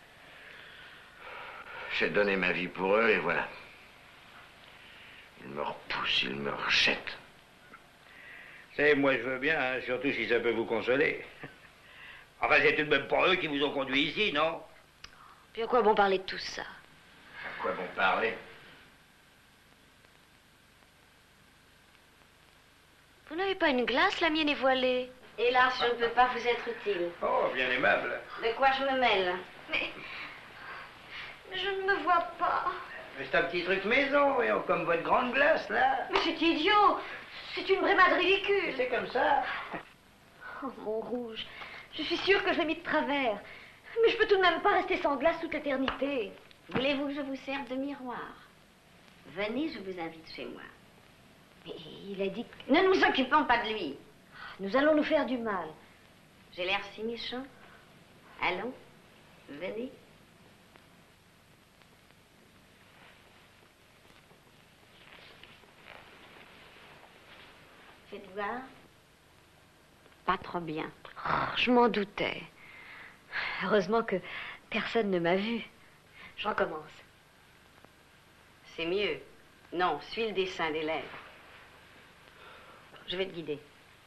J'ai donné ma vie pour eux et voilà. Ils me repoussent, ils me rejettent. C'est moi je veux bien, hein, surtout si ça peut vous consoler. Enfin, c'est tout de même pas eux qui vous ont conduit ici, non? Puis à quoi bon parler de tout ça? À quoi bon parler? Vous n'avez pas une glace, la mienne est voilée. Hélas, je ne peux pas vous être utile. Oh, bien aimable. De quoi je me mêle? Mais... mais je ne me vois pas. Mais c'est un petit truc maison, voyons, comme votre grande glace, là. Mais c'est idiot. C'est une brémade ridicule. C'est comme ça. Oh, mon rouge. Je suis sûre que je l'ai mis de travers. Mais je peux tout de même pas rester sans glace toute l'éternité. Voulez-vous que je vous serve de miroir? Venez, je vous invite chez moi. Mais il a dit que... Ne nous occupons pas de lui. Nous allons nous faire du mal. J'ai l'air si méchant. Allons, venez. Faites voir. Pas trop bien. Oh, je m'en doutais. Heureusement que personne ne m'a vu. Je recommence. C'est mieux. Non, suis le dessin des lèvres. Je vais te guider.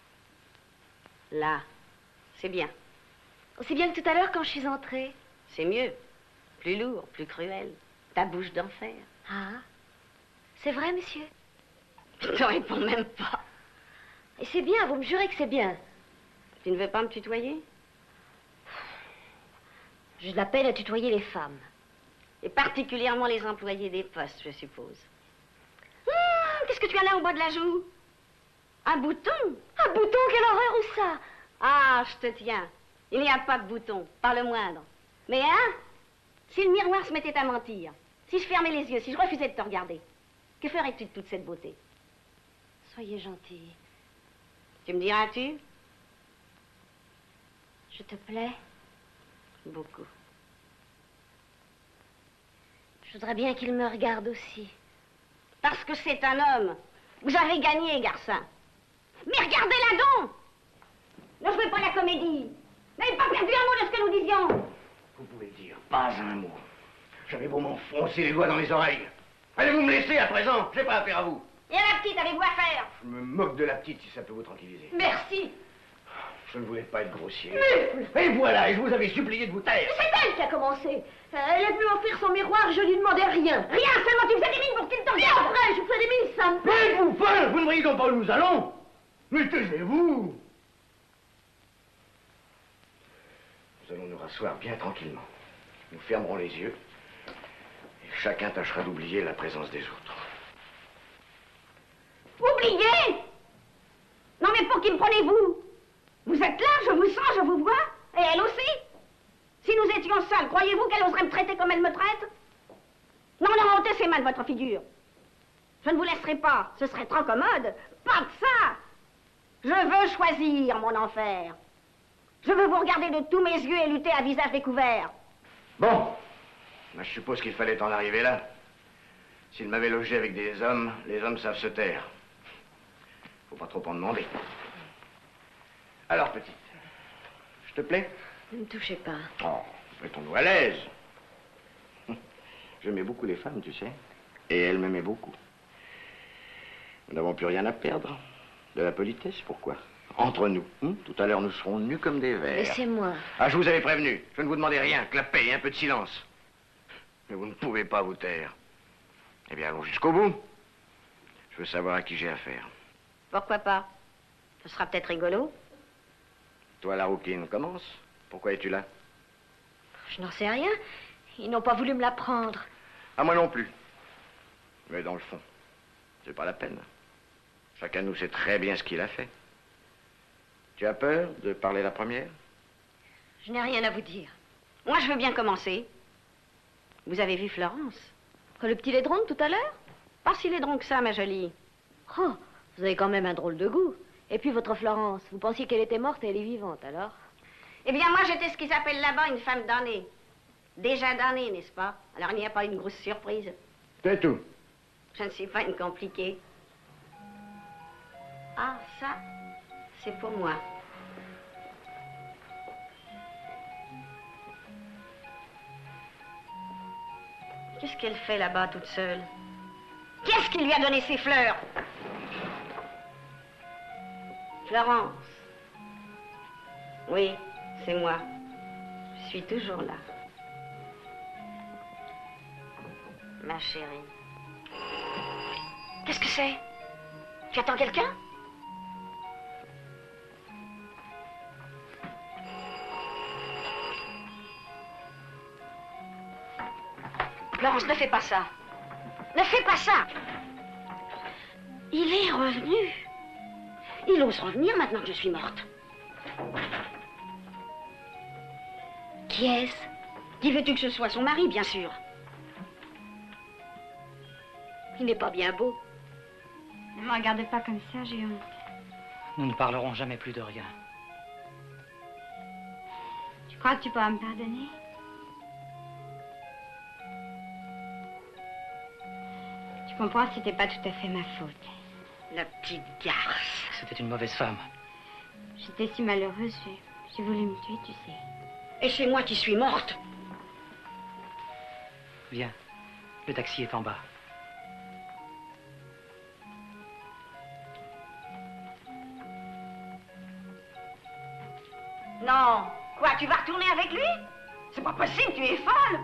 Là, c'est bien. Aussi bien que tout à l'heure quand je suis entrée. C'est mieux. Plus lourd, plus cruel. Ta bouche d'enfer. Ah, c'est vrai, monsieur? Je te réponds même pas. Et c'est bien, vous me jurez que c'est bien. Tu ne veux pas me tutoyer? J'ai de la peine à tutoyer les femmes. Et particulièrement les employés des postes, je suppose. Hum, qu'est-ce que tu as là au bas de la joue? Un bouton? Un bouton, quelle horreur, où ça? Ah, je te tiens. Il n'y a pas de bouton, pas le moindre. Mais hein, si le miroir se mettait à mentir, si je fermais les yeux, si je refusais de te regarder, que ferais-tu de toute cette beauté? Soyez gentil. Tu me diras-tu? Je te plais? Beaucoup. Je voudrais bien qu'il me regarde aussi. Parce que c'est un homme. Vous avez gagné, garçon. Mais regardez-la donc! Ne jouez pas la comédie. N'avez pas perdu un mot de ce que nous disions. Vous pouvez dire pas un mot. J'avais beau m'enfoncer les doigts dans les oreilles. Allez-vous me laisser à présent? J'ai pas affaire à vous. Et à la petite, avez-vous à faire? Je me moque de la petite si ça peut vous tranquilliser. Merci. Je ne voulais pas être grossier. Mais... Et voilà, et je vous avais supplié de vous taire. C'est elle qui a commencé. Euh, elle est venue m'offrir son miroir, je lui demandais rien. Rien, seulement tu faisais des mines pour qu'il te Et regarde. après, je vous fais des mines, ça me Mais vous peur, vous ne voyez donc pas où nous allons? Mais taisez-vous. Nous allons nous rasseoir bien tranquillement. Nous fermerons les yeux et chacun tâchera d'oublier la présence des autres. Oubliez! Non mais pour qui me prenez-vous? Vous êtes là, je vous sens, je vous vois. Et elle aussi. Si nous étions seuls, croyez-vous qu'elle oserait me traiter comme elle me traite? Non, non, ôtez ses mains de votre figure. Je ne vous laisserai pas, ce serait trop commode. Pas que ça. Je veux choisir mon enfer. Je veux vous regarder de tous mes yeux et lutter à visage découvert. Bon, ben, je suppose qu'il fallait en arriver là. S'il m'avait logé avec des hommes, les hommes savent se taire. Faut pas trop en demander. Alors, petite, je te plais? Ne me touchez pas. Oh, mettons-nous à l'aise. J'aimais beaucoup les femmes, tu sais. Et elles m'aimaient beaucoup. Nous n'avons plus rien à perdre. De la politesse, pourquoi? Entre nous. Hein? Tout à l'heure, nous serons nus comme des vers. Laissez-moi. Ah, je vous avais prévenu. Je ne vous demandais rien que la paix et un peu de silence. Mais vous ne pouvez pas vous taire. Eh bien, allons jusqu'au bout. Je veux savoir à qui j'ai affaire. Pourquoi pas? Ce sera peut-être rigolo. Toi, la rouquine, commence. Pourquoi es-tu là? Je n'en sais rien. Ils n'ont pas voulu me la prendre. Ah, moi non plus. Mais dans le fond, c'est pas la peine. Chacun de nous sait très bien ce qu'il a fait. Tu as peur de parler la première? Je n'ai rien à vous dire. Moi, je veux bien commencer. Vous avez vu Florence? Le petit laidron tout à l'heure? Pas si laidron que ça, ma jolie. Oh, vous avez quand même un drôle de goût. Et puis votre Florence, vous pensiez qu'elle était morte et elle est vivante, alors? Eh bien, moi, j'étais ce qu'ils appellent là-bas une femme damnée. Déjà damnée, n'est-ce pas? Alors, il n'y a pas une grosse surprise. C'est tout. Je ne suis pas une compliquée. Ah, ça, c'est pour moi. Qu'est-ce qu'elle fait là-bas, toute seule? Qu'est-ce qui lui a donné ces fleurs? Florence. Oui, c'est moi. Je suis toujours là. Ma chérie. Qu'est-ce que c'est? Tu attends quelqu'un? Florence, ne fais pas ça. Ne fais pas ça. Il est revenu. Il ose revenir maintenant que je suis morte. Qui est-ce? Qui veux-tu que ce soit? Son mari, bien sûr. Il n'est pas bien beau. Ne me regardez pas comme ça, j'ai honte. Nous ne parlerons jamais plus de rien. Tu crois que tu pourras me pardonner? Tu comprends, c'était pas tout à fait ma faute. La petite garce. C'était une mauvaise femme. J'étais si malheureuse, j'ai- j'ai voulu me tuer, tu sais. Et c'est moi qui suis morte. Viens, le taxi est en bas. Non. Quoi, tu vas retourner avec lui? C'est pas possible, tu es folle.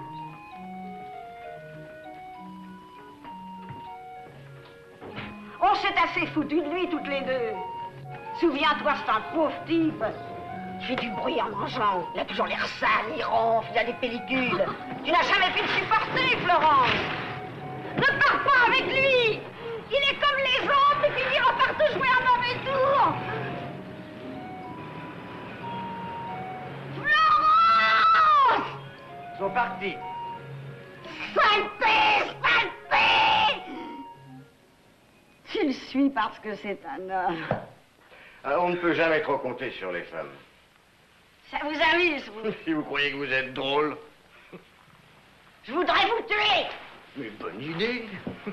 On s'est assez foutu de lui toutes les deux. Souviens-toi, c'est un pauvre type. Il fait du bruit en mangeant. Il a toujours l'air sale, il ronfle, il a des pellicules. Tu n'as jamais pu le supporter, Florence. Ne pars pas avec lui. Il est comme les autres et finira par te jouer un mauvais tour. Florence! Ils sont partis. Saleté! Saleté! Tu le suis parce que c'est un homme. Ah, on ne peut jamais trop compter sur les femmes. Ça vous amuse, vous? Si vous croyez que vous êtes drôle. Je voudrais vous tuer! Mais bonne idée.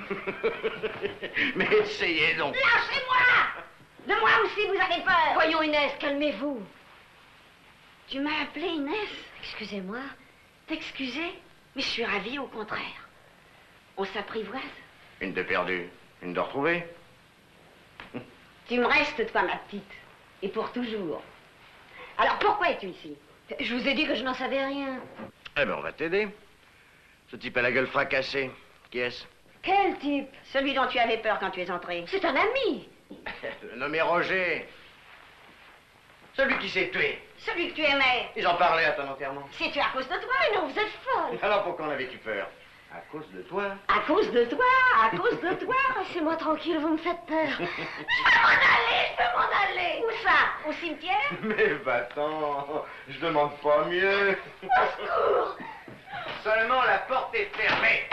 Mais essayez donc. Lâchez-moi! De moi aussi, vous avez peur! Voyons, Inès, calmez-vous. Tu m'as appelée Inès? Excusez-moi. T'excuser? Mais je suis ravie, au contraire. On s'apprivoise? Une de perdue, une de retrouvée. Tu me restes, toi, ma petite. Et pour toujours. Alors, pourquoi es-tu ici? Je vous ai dit que je n'en savais rien. Eh ben, on va t'aider. Ce type a la gueule fracassée. Qui est-ce? Quel type? Celui dont tu avais peur quand tu es entré. C'est un ami. Le nommé Roger. Celui qui s'est tué. Celui que tu aimais. Ils en parlaient à ton enterrement. C'est-tu à cause de toi? Mais non, vous êtes folle. Alors pourquoi en avais-tu peur? À cause de toi. À cause de toi, à cause de toi. Laissez-moi tranquille, vous me faites peur. Je peux m'en aller, je peux m'en aller. Où ça? Au cimetière? Mais va-t'en, je demande pas mieux. Au secours. Seulement la porte est fermée.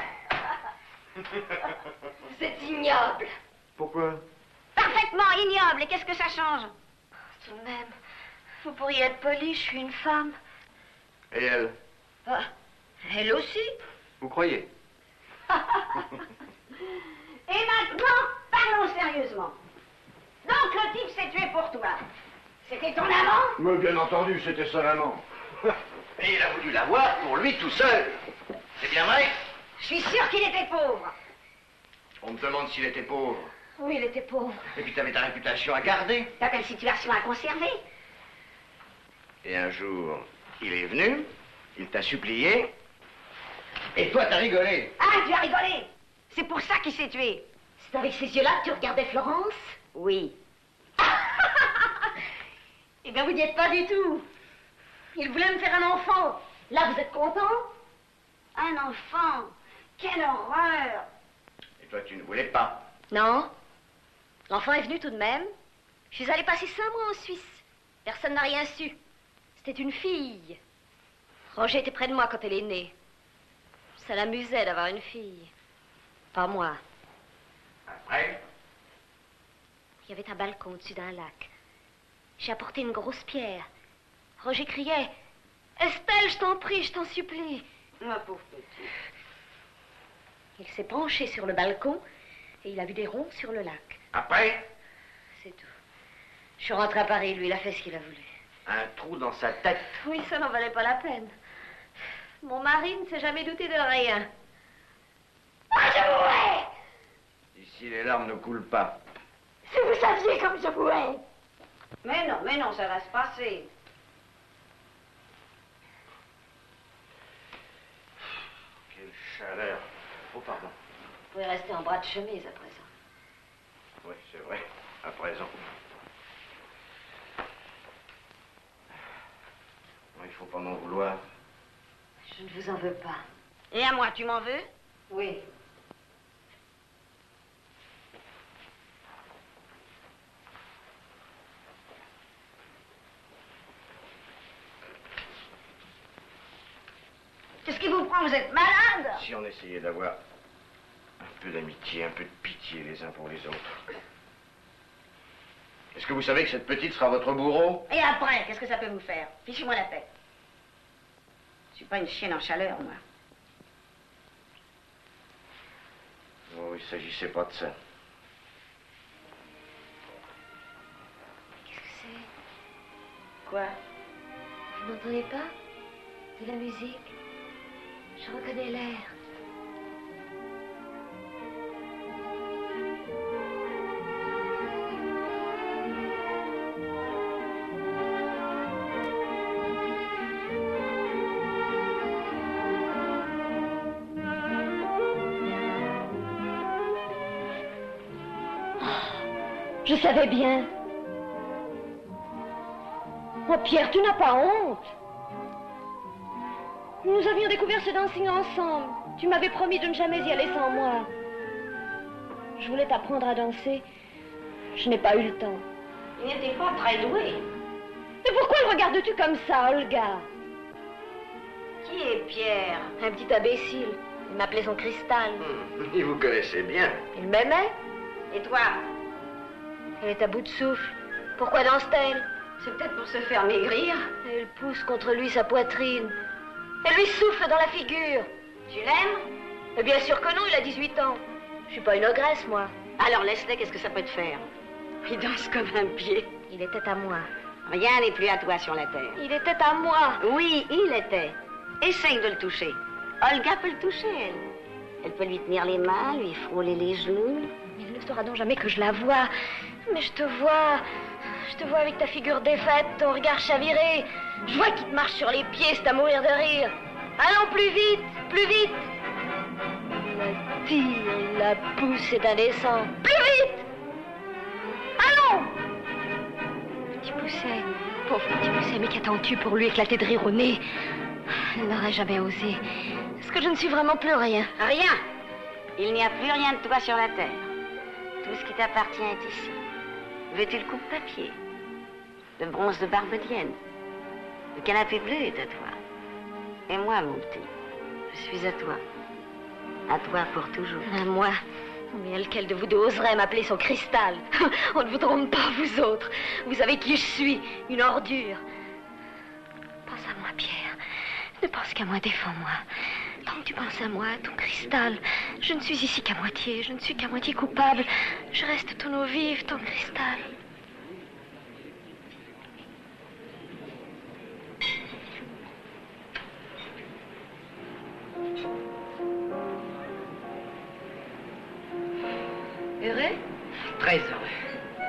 C'est ignoble. Pourquoi? Parfaitement ignoble. Et qu'est-ce que ça change? Tout de même, vous pourriez être poli, je suis une femme. Et elle? Ah, elle aussi. Vous croyez? Et maintenant, parlons sérieusement. Donc le type s'est tué pour toi. C'était ton amant? Mais bien entendu, c'était son amant. Et il a voulu l'avoir pour lui tout seul. C'est bien vrai? Je suis sûre qu'il était pauvre. On me demande s'il était pauvre. Oui, il était pauvre. Et puis t'avais ta réputation à garder. T'as quelle situation à conserver? Et un jour, il est venu, il t'a supplié, et toi t'as rigolé. Ah, tu as rigolé. C'est pour ça qu'il s'est tué. C'est avec ces yeux-là que tu regardais Florence? Oui. Eh bien, vous n'y êtes pas du tout. Il voulait me faire un enfant. Là, vous êtes content? Un enfant? Quelle horreur! Et toi, tu ne voulais pas? Non. L'enfant est venu tout de même. Je suis allée passer cinq mois en Suisse. Personne n'a rien su. C'était une fille. Roger était près de moi quand elle est née. Ça l'amusait d'avoir une fille. Pas moi. Après? Il y avait un balcon au-dessus d'un lac. J'ai apporté une grosse pierre. Roger criait « Estelle, je t'en prie, je t'en supplie !» Ma pauvre petite. Il s'est penché sur le balcon et il a vu des ronds sur le lac. Après? C'est tout. Je suis rentrée à Paris, lui, il a fait ce qu'il a voulu. Un trou dans sa tête. Oui, ça n'en valait pas la peine. Mon mari ne s'est jamais douté de rien. Ah, je mourrais! Ici, les larmes ne coulent pas. Si vous saviez comme je vous hais! Mais non, mais non, ça va se passer. Quelle chaleur. Oh, pardon. Vous pouvez rester en bras de chemise à présent. Oui, c'est vrai. À présent. Il faut pas m'en vouloir. Je ne vous en veux pas. Et à moi, tu m'en veux? Oui. Qu'est-ce qui vous prend? Vous êtes malade? Si on essayait d'avoir un peu d'amitié, un peu de pitié les uns pour les autres. Est-ce que vous savez que cette petite sera votre bourreau? Et après, qu'est-ce que ça peut vous faire? Fichez-moi la paix. Je suis pas une chienne en chaleur, moi. Oh, il s'agissait pas de ça. Qu'est-ce que c'est? Quoi? Vous n'entendez pas? De la musique. Je reconnais l'air. Je savais bien. Oh, Pierre, tu n'as pas honte. Nous avions découvert ce dancing ensemble. Tu m'avais promis de ne jamais y aller sans moi. Je voulais t'apprendre à danser. Je n'ai pas eu le temps. Il n'était pas très doué. Mais pourquoi le regardes-tu comme ça, Olga? Qui est Pierre? Un petit imbécile. Il m'appelait son cristal. Hum, il vous connaissait bien. Il m'aimait. Et toi? Elle est à bout de souffle. Pourquoi danse-t-elle? C'est peut-être pour se faire maigrir. Elle pousse contre lui sa poitrine. Elle lui souffle dans la figure. Tu l'aimes? Mais bien sûr que non, il a dix-huit ans. Je suis pas une ogresse, moi. Alors laisse-le, qu'est-ce que ça peut te faire? Il danse comme un pied. Il était à moi. Rien n'est plus à toi sur la terre. Il était à moi. Oui, il était. Essaye de le toucher. Olga peut le toucher, elle. Elle peut lui tenir les mains, lui frôler les genoux. Il ne saura donc jamais que je la vois. Mais je te vois. Je te vois avec ta figure défaite, ton regard chaviré. Je vois qu'il te marche sur les pieds, c'est à mourir de rire. Allons, plus vite, plus vite. Il la tire, il la pousse, c'est indécent. Plus vite. Allons. Petit Pousset, pauvre petit Pousset, mais qu'attends-tu pour lui éclater de rire au nez? Elle n'aurait jamais osé. Est-ce que je ne suis vraiment plus rien? Rien. Il n'y a plus rien de toi sur la terre. Tout ce qui t'appartient est ici. Veux-tu le coupe-papier? Le bronze de Barbedienne? Le canapé bleu est à toi. Et moi, mon petit, je suis à toi. À toi pour toujours. À moi? Mais lequel de vous deux oserait m'appeler son cristal? On ne vous trompe pas, vous autres. Vous savez qui je suis, une ordure. Pense à moi, Pierre. Ne pense qu'à moi, défends-moi. Tant que tu penses à moi, ton cristal, je ne suis ici qu'à moitié, je ne suis qu'à moitié coupable. Je reste ton eau vive, ton cristal. Heureux? Très heureux.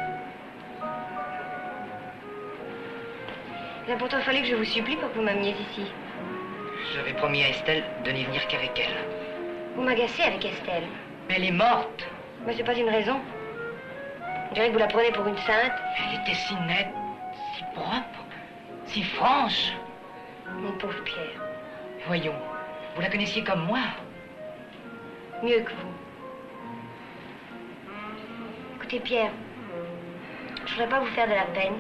Il a pourtant fallu que je vous supplie pour que vous m'ameniez ici. J'avais promis à Estelle de n'y venir qu'avec elle. Vous m'agacez avec Estelle. Mais elle est morte. Mais c'est pas une raison. On dirait que vous la prenez pour une sainte. Elle était si nette, si propre, si franche. Mon pauvre Pierre. Voyons, vous la connaissiez comme moi. Mieux que vous. Écoutez, Pierre, je voudrais pas vous faire de la peine.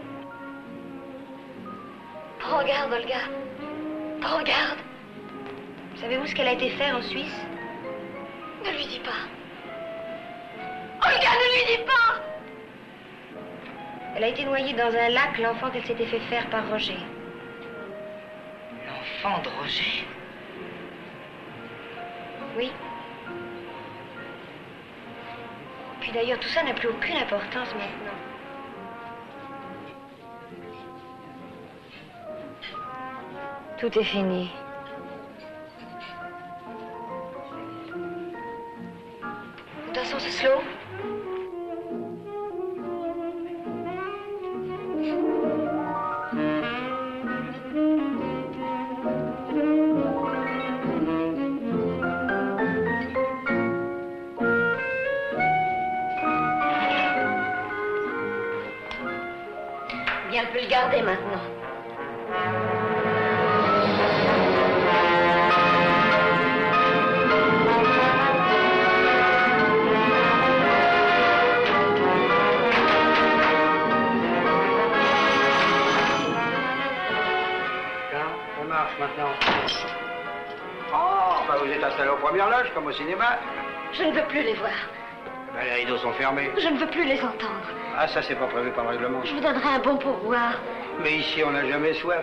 Regarde, Olga. Regarde. Savez-vous ce qu'elle a été faire en Suisse? Ne lui dis pas. Olga, ne lui dis pas! Elle a été noyée dans un lac, l'enfant qu'elle s'était fait faire par Roger. L'enfant de Roger? Oui. Puis d'ailleurs, tout ça n'a plus aucune importance maintenant. Tout est fini. De toute façon, c'est slow. Bien, elle peut le garder maintenant. Maintenant. Oh, bah vous êtes installé aux premières loges, comme au cinéma. Je ne veux plus les voir. Ben, les rideaux sont fermés. Je ne veux plus les entendre. Ah, ça, c'est pas prévu par le règlement. Je vous donnerai un bon pourboire. Mais ici, on n'a jamais soif.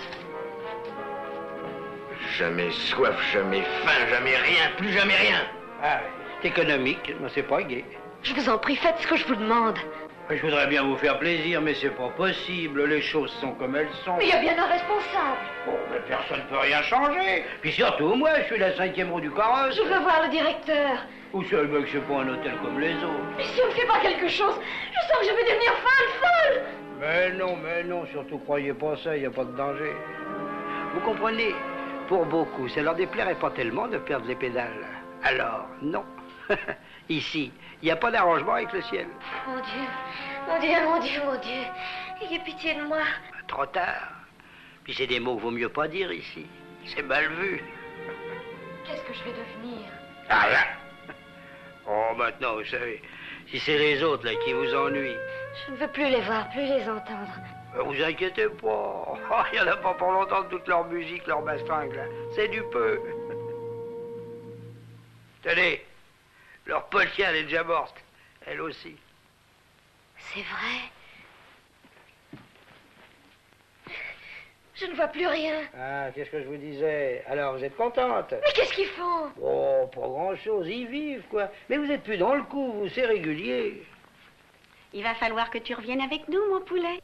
Jamais soif, jamais faim, jamais rien, plus jamais rien. Ah, c'est économique, mais c'est pas gai. Je vous en prie, faites ce que je vous demande. Je voudrais bien vous faire plaisir, mais c'est pas possible. Les choses sont comme elles sont. Mais il y a bien un responsable. Bon, mais personne ne peut rien changer. Puis surtout, moi, je suis la cinquième roue du carrosse. Je veux voir le directeur. Ou seul que c'est pas un hôtel comme les autres. Mais si on ne fait pas quelque chose, je sens que je vais devenir folle, folle. Mais non, mais non, surtout croyez pas ça, il n'y a pas de danger. Vous comprenez, pour beaucoup, ça leur déplairait pas tellement de perdre les pédales. Alors, non. Ici, il n'y a pas d'arrangement avec le ciel. Mon Dieu, mon Dieu, mon Dieu, mon Dieu. Ayez pitié de moi. Trop tard. Puis c'est des mots qu'il vaut mieux pas dire ici. C'est mal vu. Qu'est-ce que je vais devenir? Ah là. Oh, maintenant, vous savez, si c'est les autres là qui vous ennuient. Je ne veux plus les voir, plus les entendre. Vous inquiétez pas. Il n'y en a pas pour longtemps de toute leur musique, leur bastingue, là. C'est du peu. Tenez, leur Paulien, elle est déjà morte. Elle aussi. C'est vrai. Je ne vois plus rien. Ah, qu'est-ce que je vous disais? Alors, vous êtes contente? Mais qu'est-ce qu'ils font? Oh, pas grand-chose, ils vivent, quoi. Mais vous êtes plus dans le coup, vous, c'est régulier. Il va falloir que tu reviennes avec nous, mon poulet.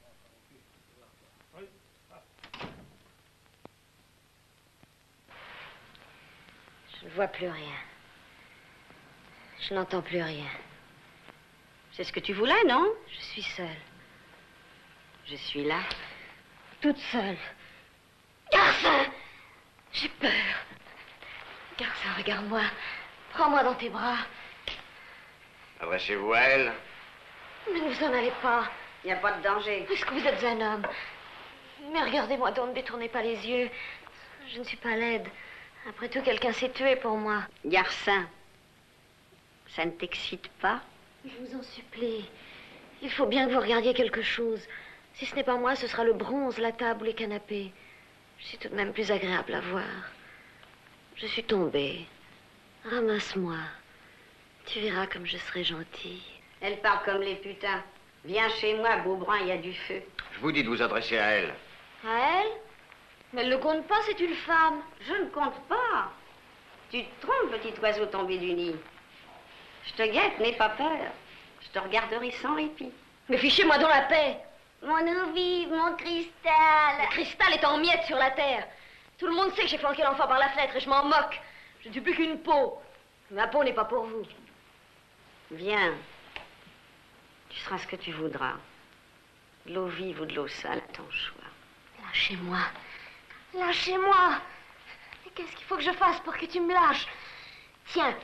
Je ne vois plus rien. Je n'entends plus rien. C'est ce que tu voulais, non? Je suis seule. Je suis là. Toute seule. Garçon! J'ai peur. Garçon, regarde-moi. Prends-moi dans tes bras. Adressez-vous à elle. Ne vous en allez pas. Il n'y a pas de danger. Est-ce que vous êtes un homme? Mais regardez-moi donc, ne détournez pas les yeux. Je ne suis pas laide. Après tout, quelqu'un s'est tué pour moi. Garcin, ça ne t'excite pas? Je vous en supplie. Il faut bien que vous regardiez quelque chose. Si ce n'est pas moi, ce sera le bronze, la table ou les canapés. Je suis tout de même plus agréable à voir. Je suis tombée. Ramasse-moi. Tu verras comme je serai gentille. Elle parle comme les putains. Viens chez moi, Beaubrun, il y a du feu. Je vous dis de vous adresser à elle. À elle? Mais elle ne compte pas, c'est une femme. Je ne compte pas. Tu te trompes, petit oiseau tombé du nid. Je te guette, n'aie pas peur. Je te regarderai sans répit. Mais fichez-moi dans la paix. Mon eau vive, mon cristal. Le cristal est en miettes sur la terre. Tout le monde sait que j'ai flanqué l'enfant par la fenêtre et je m'en moque. Je ne suis plus qu'une peau. Ma peau n'est pas pour vous. Viens. Tu seras ce que tu voudras. De l'eau vive ou de l'eau sale, à ton choix. Lâchez-moi. Lâchez-moi. Et qu'est-ce qu'il faut que je fasse pour que tu me lâches? Tiens.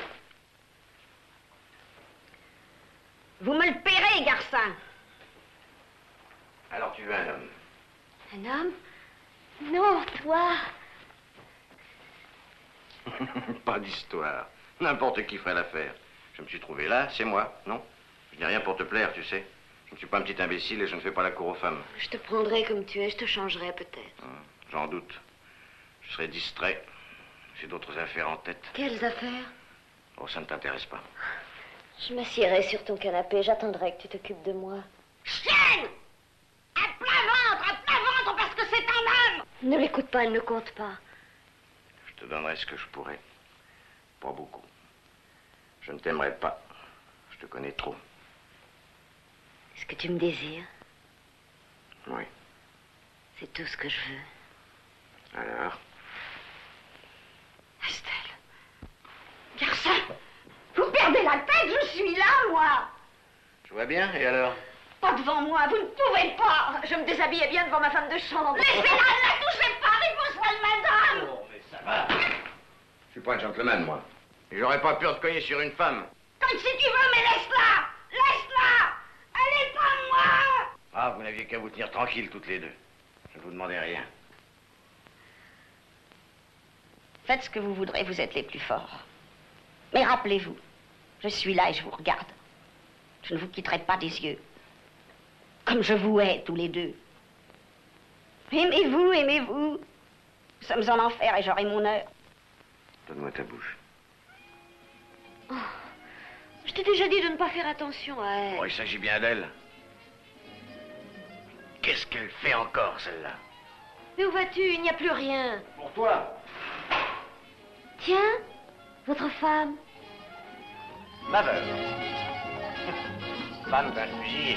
Vous me le paierez, garçon. Alors tu veux un homme? Un homme? Non, toi. Pas d'histoire. N'importe qui ferait l'affaire. Je me suis trouvé là, c'est moi, non? Je n'ai rien pour te plaire, tu sais. Je ne suis pas un petit imbécile et je ne fais pas la cour aux femmes. Je te prendrai comme tu es, je te changerai peut-être. Hum, J'en doute. Je serai distrait. J'ai d'autres affaires en tête. Quelles affaires? Oh, ça ne t'intéresse pas. Je m'assierai sur ton canapé, j'attendrai que tu t'occupes de moi. Chienne! Un plat ventre, un plat ventre parce que c'est un homme! Ne l'écoute pas, elle ne compte pas. Je te donnerai ce que je pourrais. Pas beaucoup. Je ne t'aimerai pas. Je te connais trop. Est-ce que tu me désires? Oui. C'est tout ce que je veux. Alors? Estelle. Garçon! Vous perdez la tête, je suis là, moi! Je vois bien, et alors? Pas devant moi, vous ne pouvez pas! Je me déshabillais bien devant ma femme de chambre. Laissez-la, ne la touchez pas, réponse-moi, madame! Oh, mais ça va! Je suis pas un gentleman, moi. Et j'aurais pas peur de cogner sur une femme. Cogne si tu veux, mais laisse-la! Laisse-la! Elle est pas moi! Ah, vous n'aviez qu'à vous tenir tranquille, toutes les deux. Je ne vous demandais rien. Faites ce que vous voudrez, vous êtes les plus forts. Mais rappelez-vous, je suis là et je vous regarde. Je ne vous quitterai pas des yeux. Comme je vous hais, tous les deux. Aimez-vous, aimez-vous. Nous sommes en enfer et j'aurai mon heure. Donne-moi ta bouche. Oh, je t'ai déjà dit de ne pas faire attention à elle. Oh, il s'agit bien d'elle. Qu'est-ce qu'elle fait encore, celle-là? Mais où vas-tu? Il n'y a plus rien. Pour toi. Tiens, votre femme. Ma veuve. Femme d'un fusillé.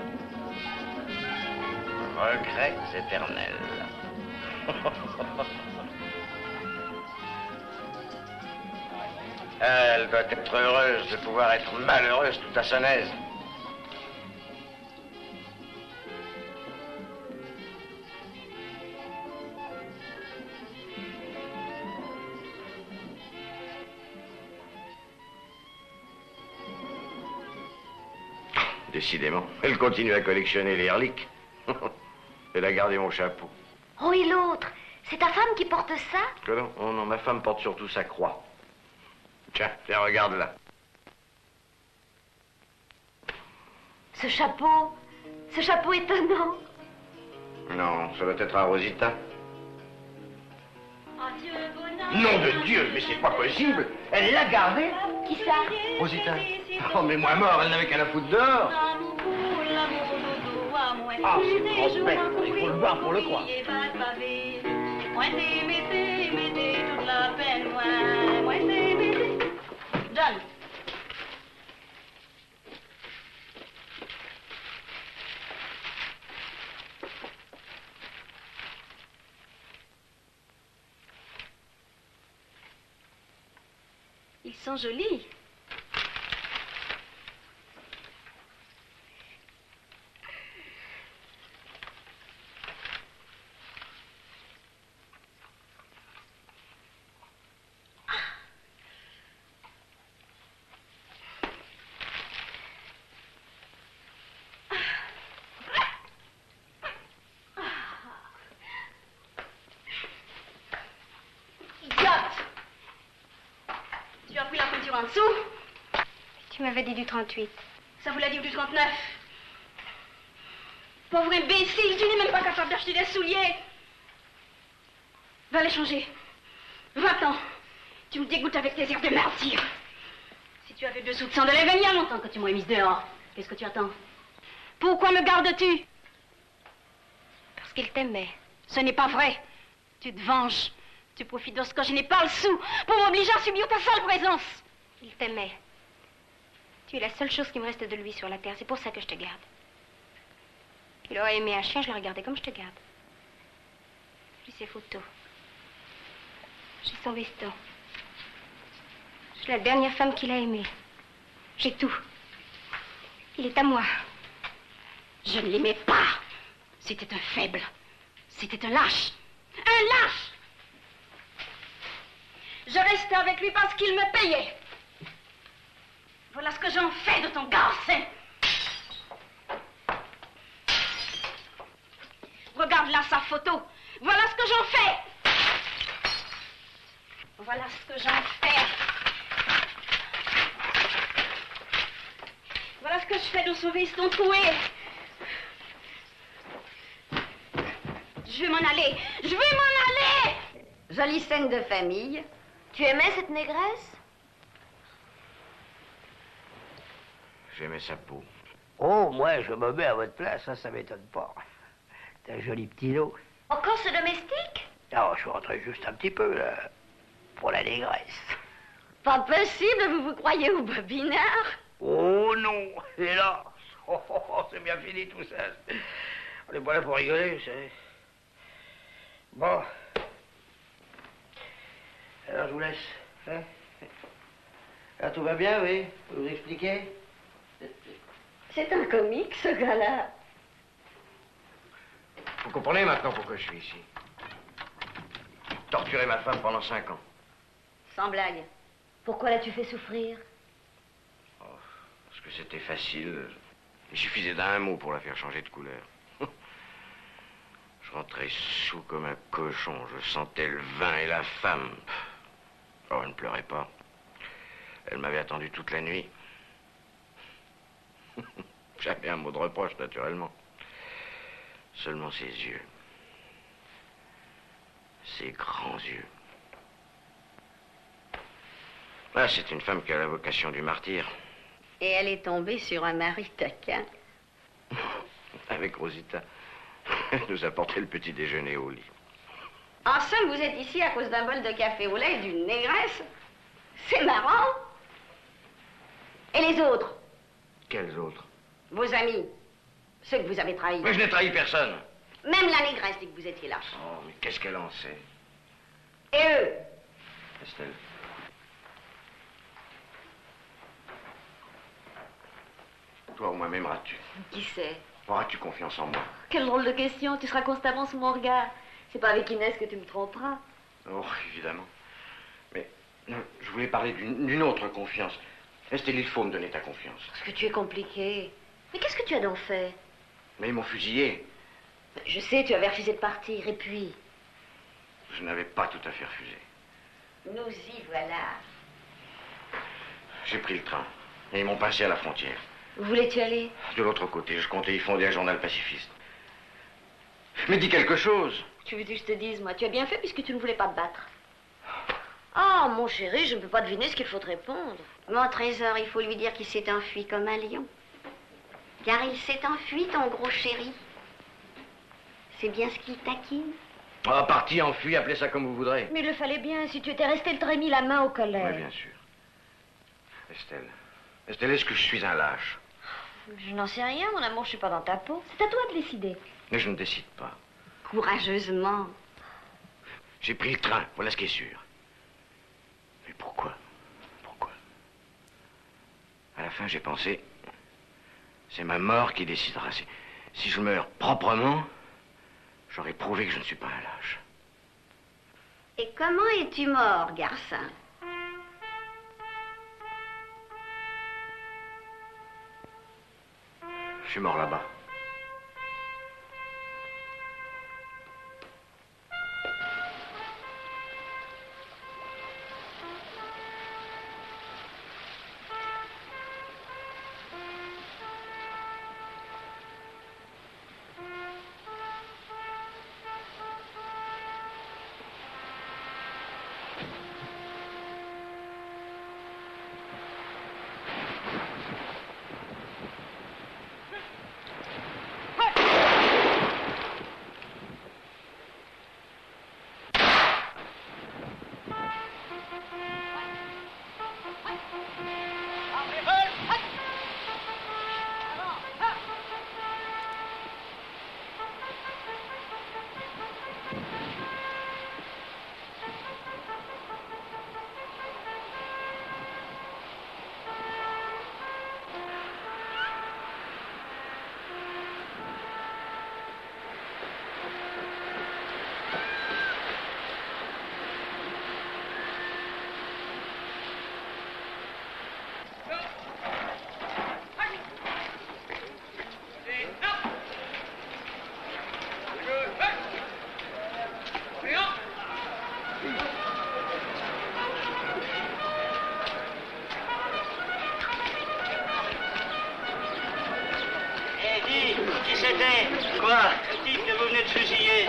Regrets éternels. Elle doit être heureuse de pouvoir être malheureuse toute à son aise. Décidément, elle continue à collectionner les reliques. Elle a gardé mon chapeau. Oh, et l'autre? C'est ta femme qui porte ça? Que non, oh non, ma femme porte surtout sa croix. Tiens, tiens, regarde là. Ce chapeau, ce chapeau étonnant. Non, ça doit être à Rosita. Adieu, bonhomme. Nom de Dieu, mais c'est pas possible. Elle l'a gardé. Qui ça? Rosita. Oh, mais moi mort, elle n'avait qu'à la foutre dehors. Ah, c'est trop bête. Il faut le voir pour le croire. John. Ils sont jolis. trente sous. Tu m'avais dit du trente-huit. Ça vous l'a dit du trente-neuf. Pauvre imbécile, tu n'es même pas capable d'acheter des souliers. Va les changer. Va-t'en. Tu me dégoûtes avec tes airs de martyr. Si tu avais deux sous de sang de lèvres, il y a longtemps que tu m'aurais mise dehors. Qu'est-ce que tu attends? Pourquoi me gardes-tu? Parce qu'il t'aimait. Ce n'est pas vrai. Tu te venges. Tu profites de ce que je n'ai pas le sou pour m'obliger à subir ta sale présence. Il t'aimait. Tu es la seule chose qui me reste de lui sur la terre. C'est pour ça que je te garde. Il aurait aimé un chien, je le regardais comme je te garde. J'ai ses photos. J'ai son veston. Je suis la dernière femme qu'il a aimée. J'ai tout. Il est à moi. Je ne l'aimais pas. C'était un faible. C'était un lâche. Un lâche. Je restais avec lui parce qu'il me payait. Voilà ce que j'en fais de ton garçon. Regarde là sa photo. Voilà ce que j'en fais. Voilà ce que j'en fais. Voilà ce que je fais de ce veston troué. Je vais m'en aller. Je vais m'en aller. Jolie scène de famille. Tu aimais cette négresse? J'aimais sa peau. Oh, moi, je me mets à votre place, ça, ça m'étonne pas. C'est un joli petit dos. Encore ce domestique? Non, je suis rentré juste un petit peu, là, pour la négresse. Pas possible, vous vous croyez au bobinard? Oh non, hélas. Oh, oh, oh, c'est bien fini tout ça. On n'est pas là pour rigoler, vous savez. Bon. Alors, je vous laisse. Hein? Alors, tout va bien, oui? Je peux vous expliquer? C'est un comique, ce gars-là. Vous comprenez maintenant pourquoi je suis ici. Torturer ma femme pendant cinq ans. Sans blague. Pourquoi l'as-tu fait souffrir? Oh, parce que c'était facile. Il suffisait d'un mot pour la faire changer de couleur. Je rentrais sous comme un cochon. Je sentais le vin et la femme. Oh, elle ne pleurait pas. Elle m'avait attendu toute la nuit. Jamais un mot de reproche, naturellement. Seulement ses yeux. Ses grands yeux. Ah, c'est une femme qui a la vocation du martyr. Et elle est tombée sur un mari taquin. Avec Rosita. Elle nous a porté le petit déjeuner au lit. En somme, vous êtes ici à cause d'un bol de café au lait et d'une négresse? C'est marrant. Et les autres? Quels autres? Vos amis. Ceux que vous avez trahis. Mais je n'ai trahi personne. Même la négresse dit que vous étiez lâche. Oh, mais qu'est-ce qu'elle en sait? Et eux? Estelle. Toi, au moins m'aimeras-tu? Qui sait? Auras-tu confiance en moi? Quelle drôle de question. Tu seras constamment sous mon regard. C'est pas avec Inès que tu me tromperas. Oh, évidemment. Mais non, je voulais parler d'une d'une autre confiance. Estelle, il faut me donner ta confiance. Parce que tu es compliqué. Mais qu'est-ce que tu as donc fait? Mais ils m'ont fusillé. Je sais, tu avais refusé de partir. Et puis? Je n'avais pas tout à fait refusé. Nous y voilà. J'ai pris le train. Et ils m'ont passé à la frontière. Où voulais-tu aller? De l'autre côté, je comptais y fonder un journal pacifiste. Mais dis quelque chose. Tu veux que je te dise, moi? Tu as bien fait puisque tu ne voulais pas te battre. Oh, mon chéri, je ne peux pas deviner ce qu'il faut te répondre. Mon trésor, il faut lui dire qu'il s'est enfui comme un lion. Car il s'est enfui, ton gros chéri. C'est bien ce qu'il taquine. Ah, parti, enfui, appelez ça comme vous voudrez. Mais il le fallait bien. Si tu étais resté, il t'aurait mis la main au collet. Oui, bien sûr. Estelle. Estelle, est-ce que je suis un lâche? Je n'en sais rien, mon amour, je suis pas dans ta peau. C'est à toi de décider. Mais je ne décide pas. Courageusement. J'ai pris le train, voilà ce qui est sûr. Mais pourquoi? Pourquoi? À la fin, j'ai pensé, c'est ma mort qui décidera. Si, si je meurs proprement, j'aurais prouvé que je ne suis pas un lâche. Et comment es-tu mort, garçon? Je suis mort là-bas.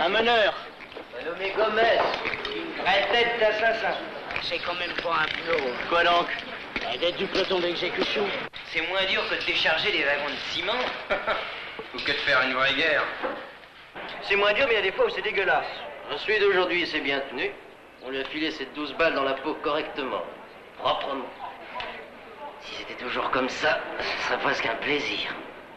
Un meneur. Nommé Gomez, une vraie tête d'assassin. C'est quand même pas un plomb. Quoi donc? D'être du peloton d'exécution. C'est moins dur que de décharger des wagons de ciment. Ou que de faire une vraie guerre. C'est moins dur, mais il y a des fois où c'est dégueulasse. Celui d'aujourd'hui s'est bien tenu. On lui a filé ses douze balles dans la peau correctement, proprement. Si c'était toujours comme ça, ce serait presque un plaisir.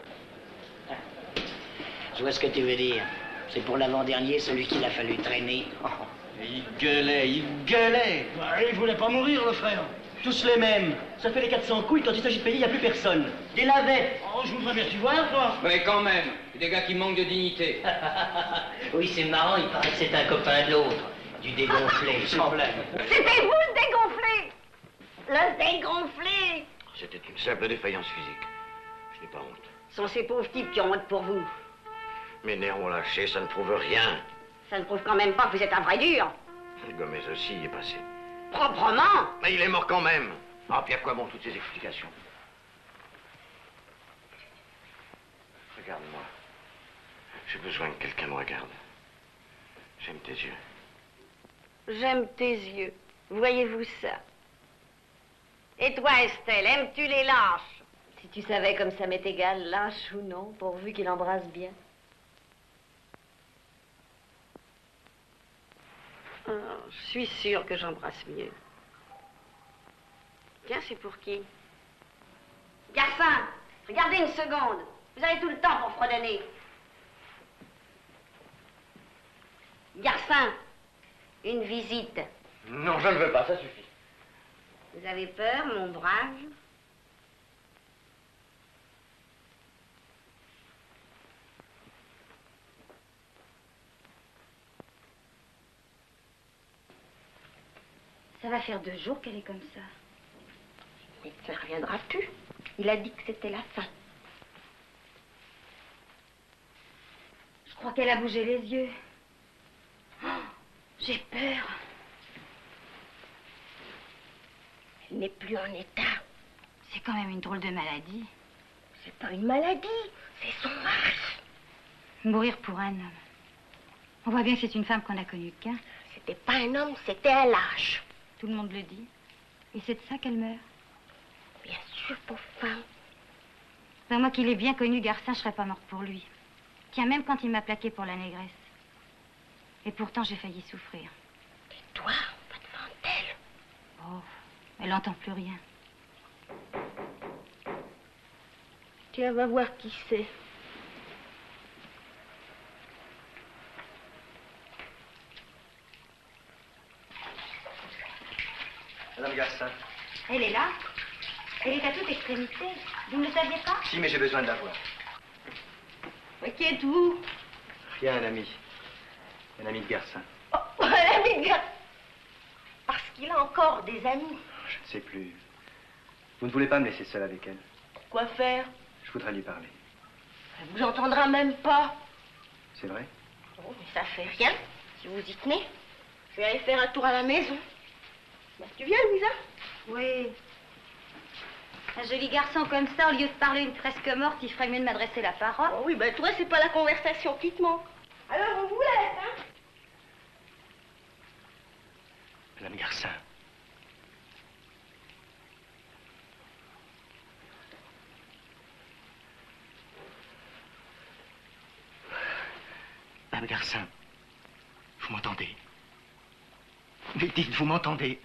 Je vois ce que tu veux dire. C'est pour l'avant-dernier, celui qu'il a fallu traîner. Il gueulait, il gueulait. Bah, il voulait pas mourir, le frère. Tous les mêmes. Ça fait les quatre cents couilles, quand il s'agit de payer, il n'y a plus personne. Des navets. Oh, je voudrais bien tu voir, toi. Mais quand même, des gars qui manquent de dignité. Oui, c'est marrant, il paraît que c'est un copain de l'autre. Du dégonflé, sans problème. C'était vous le dégonflé. Le dégonflé. C'était une simple défaillance physique. Je n'ai pas honte. Ce sont ces pauvres types qui ont honte pour vous. Mes nerfs ont lâché, ça ne prouve rien. Ça ne prouve quand même pas que vous êtes un vrai dur. Gomez aussi y est passé. Proprement. Mais il est mort quand même. Ah, puis à quoi bon toutes ces explications? Regarde-moi. J'ai besoin que quelqu'un me regarde. J'aime tes yeux. J'aime tes yeux. Voyez-vous ça? Et toi, Estelle, aimes-tu les lâches? Si tu savais comme ça m'est égal, lâche ou non, pourvu qu'il embrasse bien. Oh, je suis sûre que j'embrasse mieux. Tiens, c'est pour qui? Garcin, regardez une seconde. Vous avez tout le temps pour fredonner. Garcin, une visite. Non, je ne veux pas, ça suffit. Vous avez peur, mon brave? Ça va faire deux jours qu'elle est comme ça. Mais ça ne reviendra plus. Il a dit que c'était la fin. Je crois qu'elle a bougé les yeux. Oh, j'ai peur. Elle n'est plus en état. C'est quand même une drôle de maladie. C'est pas une maladie, c'est son mari. Mourir pour un homme. On voit bien que c'est une femme qu'on n'a connue qu'un. C'était pas un homme, c'était un lâche. Tout le monde le dit. Et c'est de ça qu'elle meurt. Bien sûr, pauvre femme. Ben, moi qui l'ai bien connu, Garcin, je serais pas morte pour lui. Tiens, même quand il m'a plaqué pour la négresse. Et pourtant, j'ai failli souffrir. Et toi, pas devant elle. Oh, elle n'entend plus rien. Tiens, va voir qui c'est. Madame Garcin. Elle est là. Elle est à toute extrémité. Vous ne le saviez pas? Si, mais j'ai besoin de la voir. Mais qui êtes-vous? Rien, un ami. Un ami de Garcin. Oh, un ami de Garcin. Parce qu'il a encore des amis. Je ne sais plus. Vous ne voulez pas me laisser seule avec elle? Quoi faire? Je voudrais lui parler. Elle vous entendra même pas. C'est vrai? Oh, mais ça fait rien, si vous y tenez. Je vais aller faire un tour à la maison. Ben, tu viens, Louisa? Oui. Un joli garçon comme ça, au lieu de parler une presque morte, il ferait mieux de m'adresser la parole. Oh oui, ben toi, c'est pas la conversation qui te manque. Alors, on vous laisse, hein? Madame Garcin. Madame Garcin, vous m'entendez? Mais dites, vous m'entendez?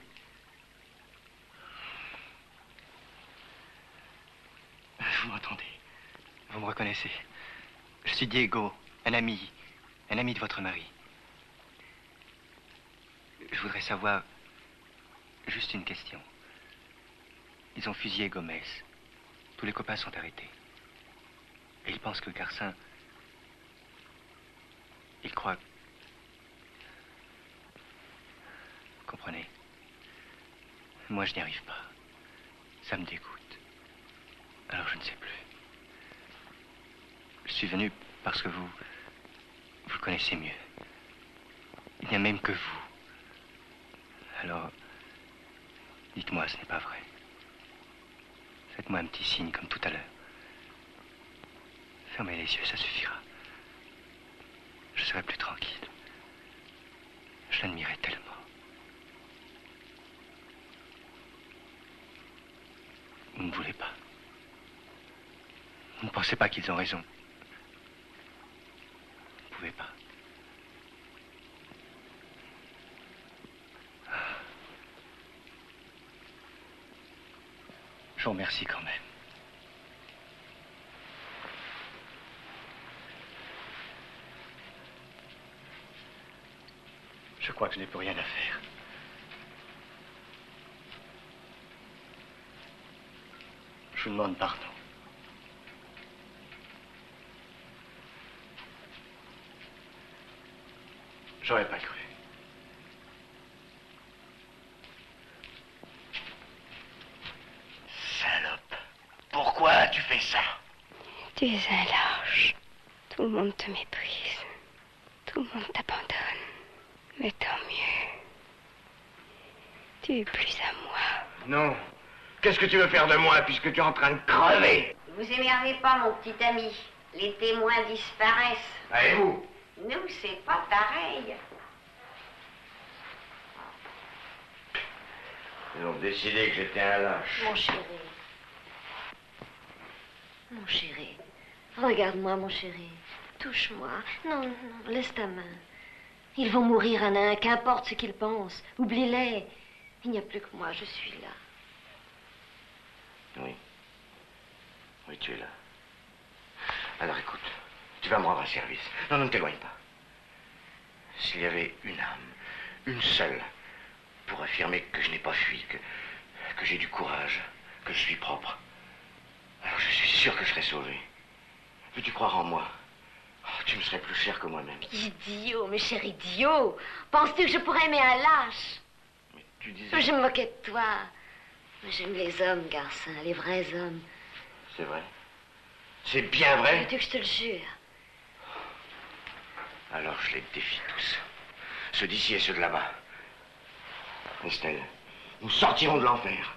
Vous m'entendez? Vous me reconnaissez? Je suis Diego, un ami, un ami de votre mari. Je voudrais savoir juste une question. Ils ont fusillé Gomez. Tous les copains sont arrêtés. Et ils pensent que Garcin... Il croit... Comprenez? Moi, je n'y arrive pas. Ça me dégoûte. Alors, je ne sais plus. Je suis venu parce que vous... Vous le connaissez mieux. Il n'y a même que vous. Alors... Dites-moi, ce n'est pas vrai. Faites-moi un petit signe, comme tout à l'heure. Fermez les yeux, ça suffira. Je serai plus tranquille. pensez pas qu'ils ont raison. Vous pouvez pas. Je vous remercie quand même. Je crois que je n'ai plus rien à faire. Je vous demande pardon. J'aurais pas cru. Salope. Pourquoi tu fais ça? Tu es un lâche. Tout le monde te méprise. Tout le monde t'abandonne. Mais tant mieux. Tu es plus à moi. Non. Qu'est-ce que tu veux faire de moi puisque tu es en train de crever? Ne vous énervez pas, mon petit ami. Les témoins disparaissent. Ah, et vous? Nous, c'est pas pareil. Ils ont décidé que j'étais un lâche. Mon chéri. Mon chéri. Regarde-moi, mon chéri. Touche-moi. Non, non, laisse ta main. Ils vont mourir un à un, qu'importe ce qu'ils pensent. Oublie-les. Il n'y a plus que moi, je suis là. Oui. Oui, tu es là. Alors écoute, tu vas me rendre un service. Non, non, ne t'éloigne pas. S'il y avait une âme, une seule, pour affirmer que je n'ai pas fui, que, que j'ai du courage, que je suis propre, alors je suis sûr que je serais sauvé. Veux-tu croire en moi? Oh, tu me serais plus cher que moi-même. Idiot, mes chers idiots. Penses-tu que je pourrais aimer un lâche? Mais tu disais... Je me moquais de toi. Mais j'aime les hommes, garçon, les vrais hommes. C'est vrai? C'est bien vrai? Veux-tu que je te le jure? Alors je les défie tous. Ceux d'ici et ceux de là-bas. Estelle, nous sortirons de l'enfer.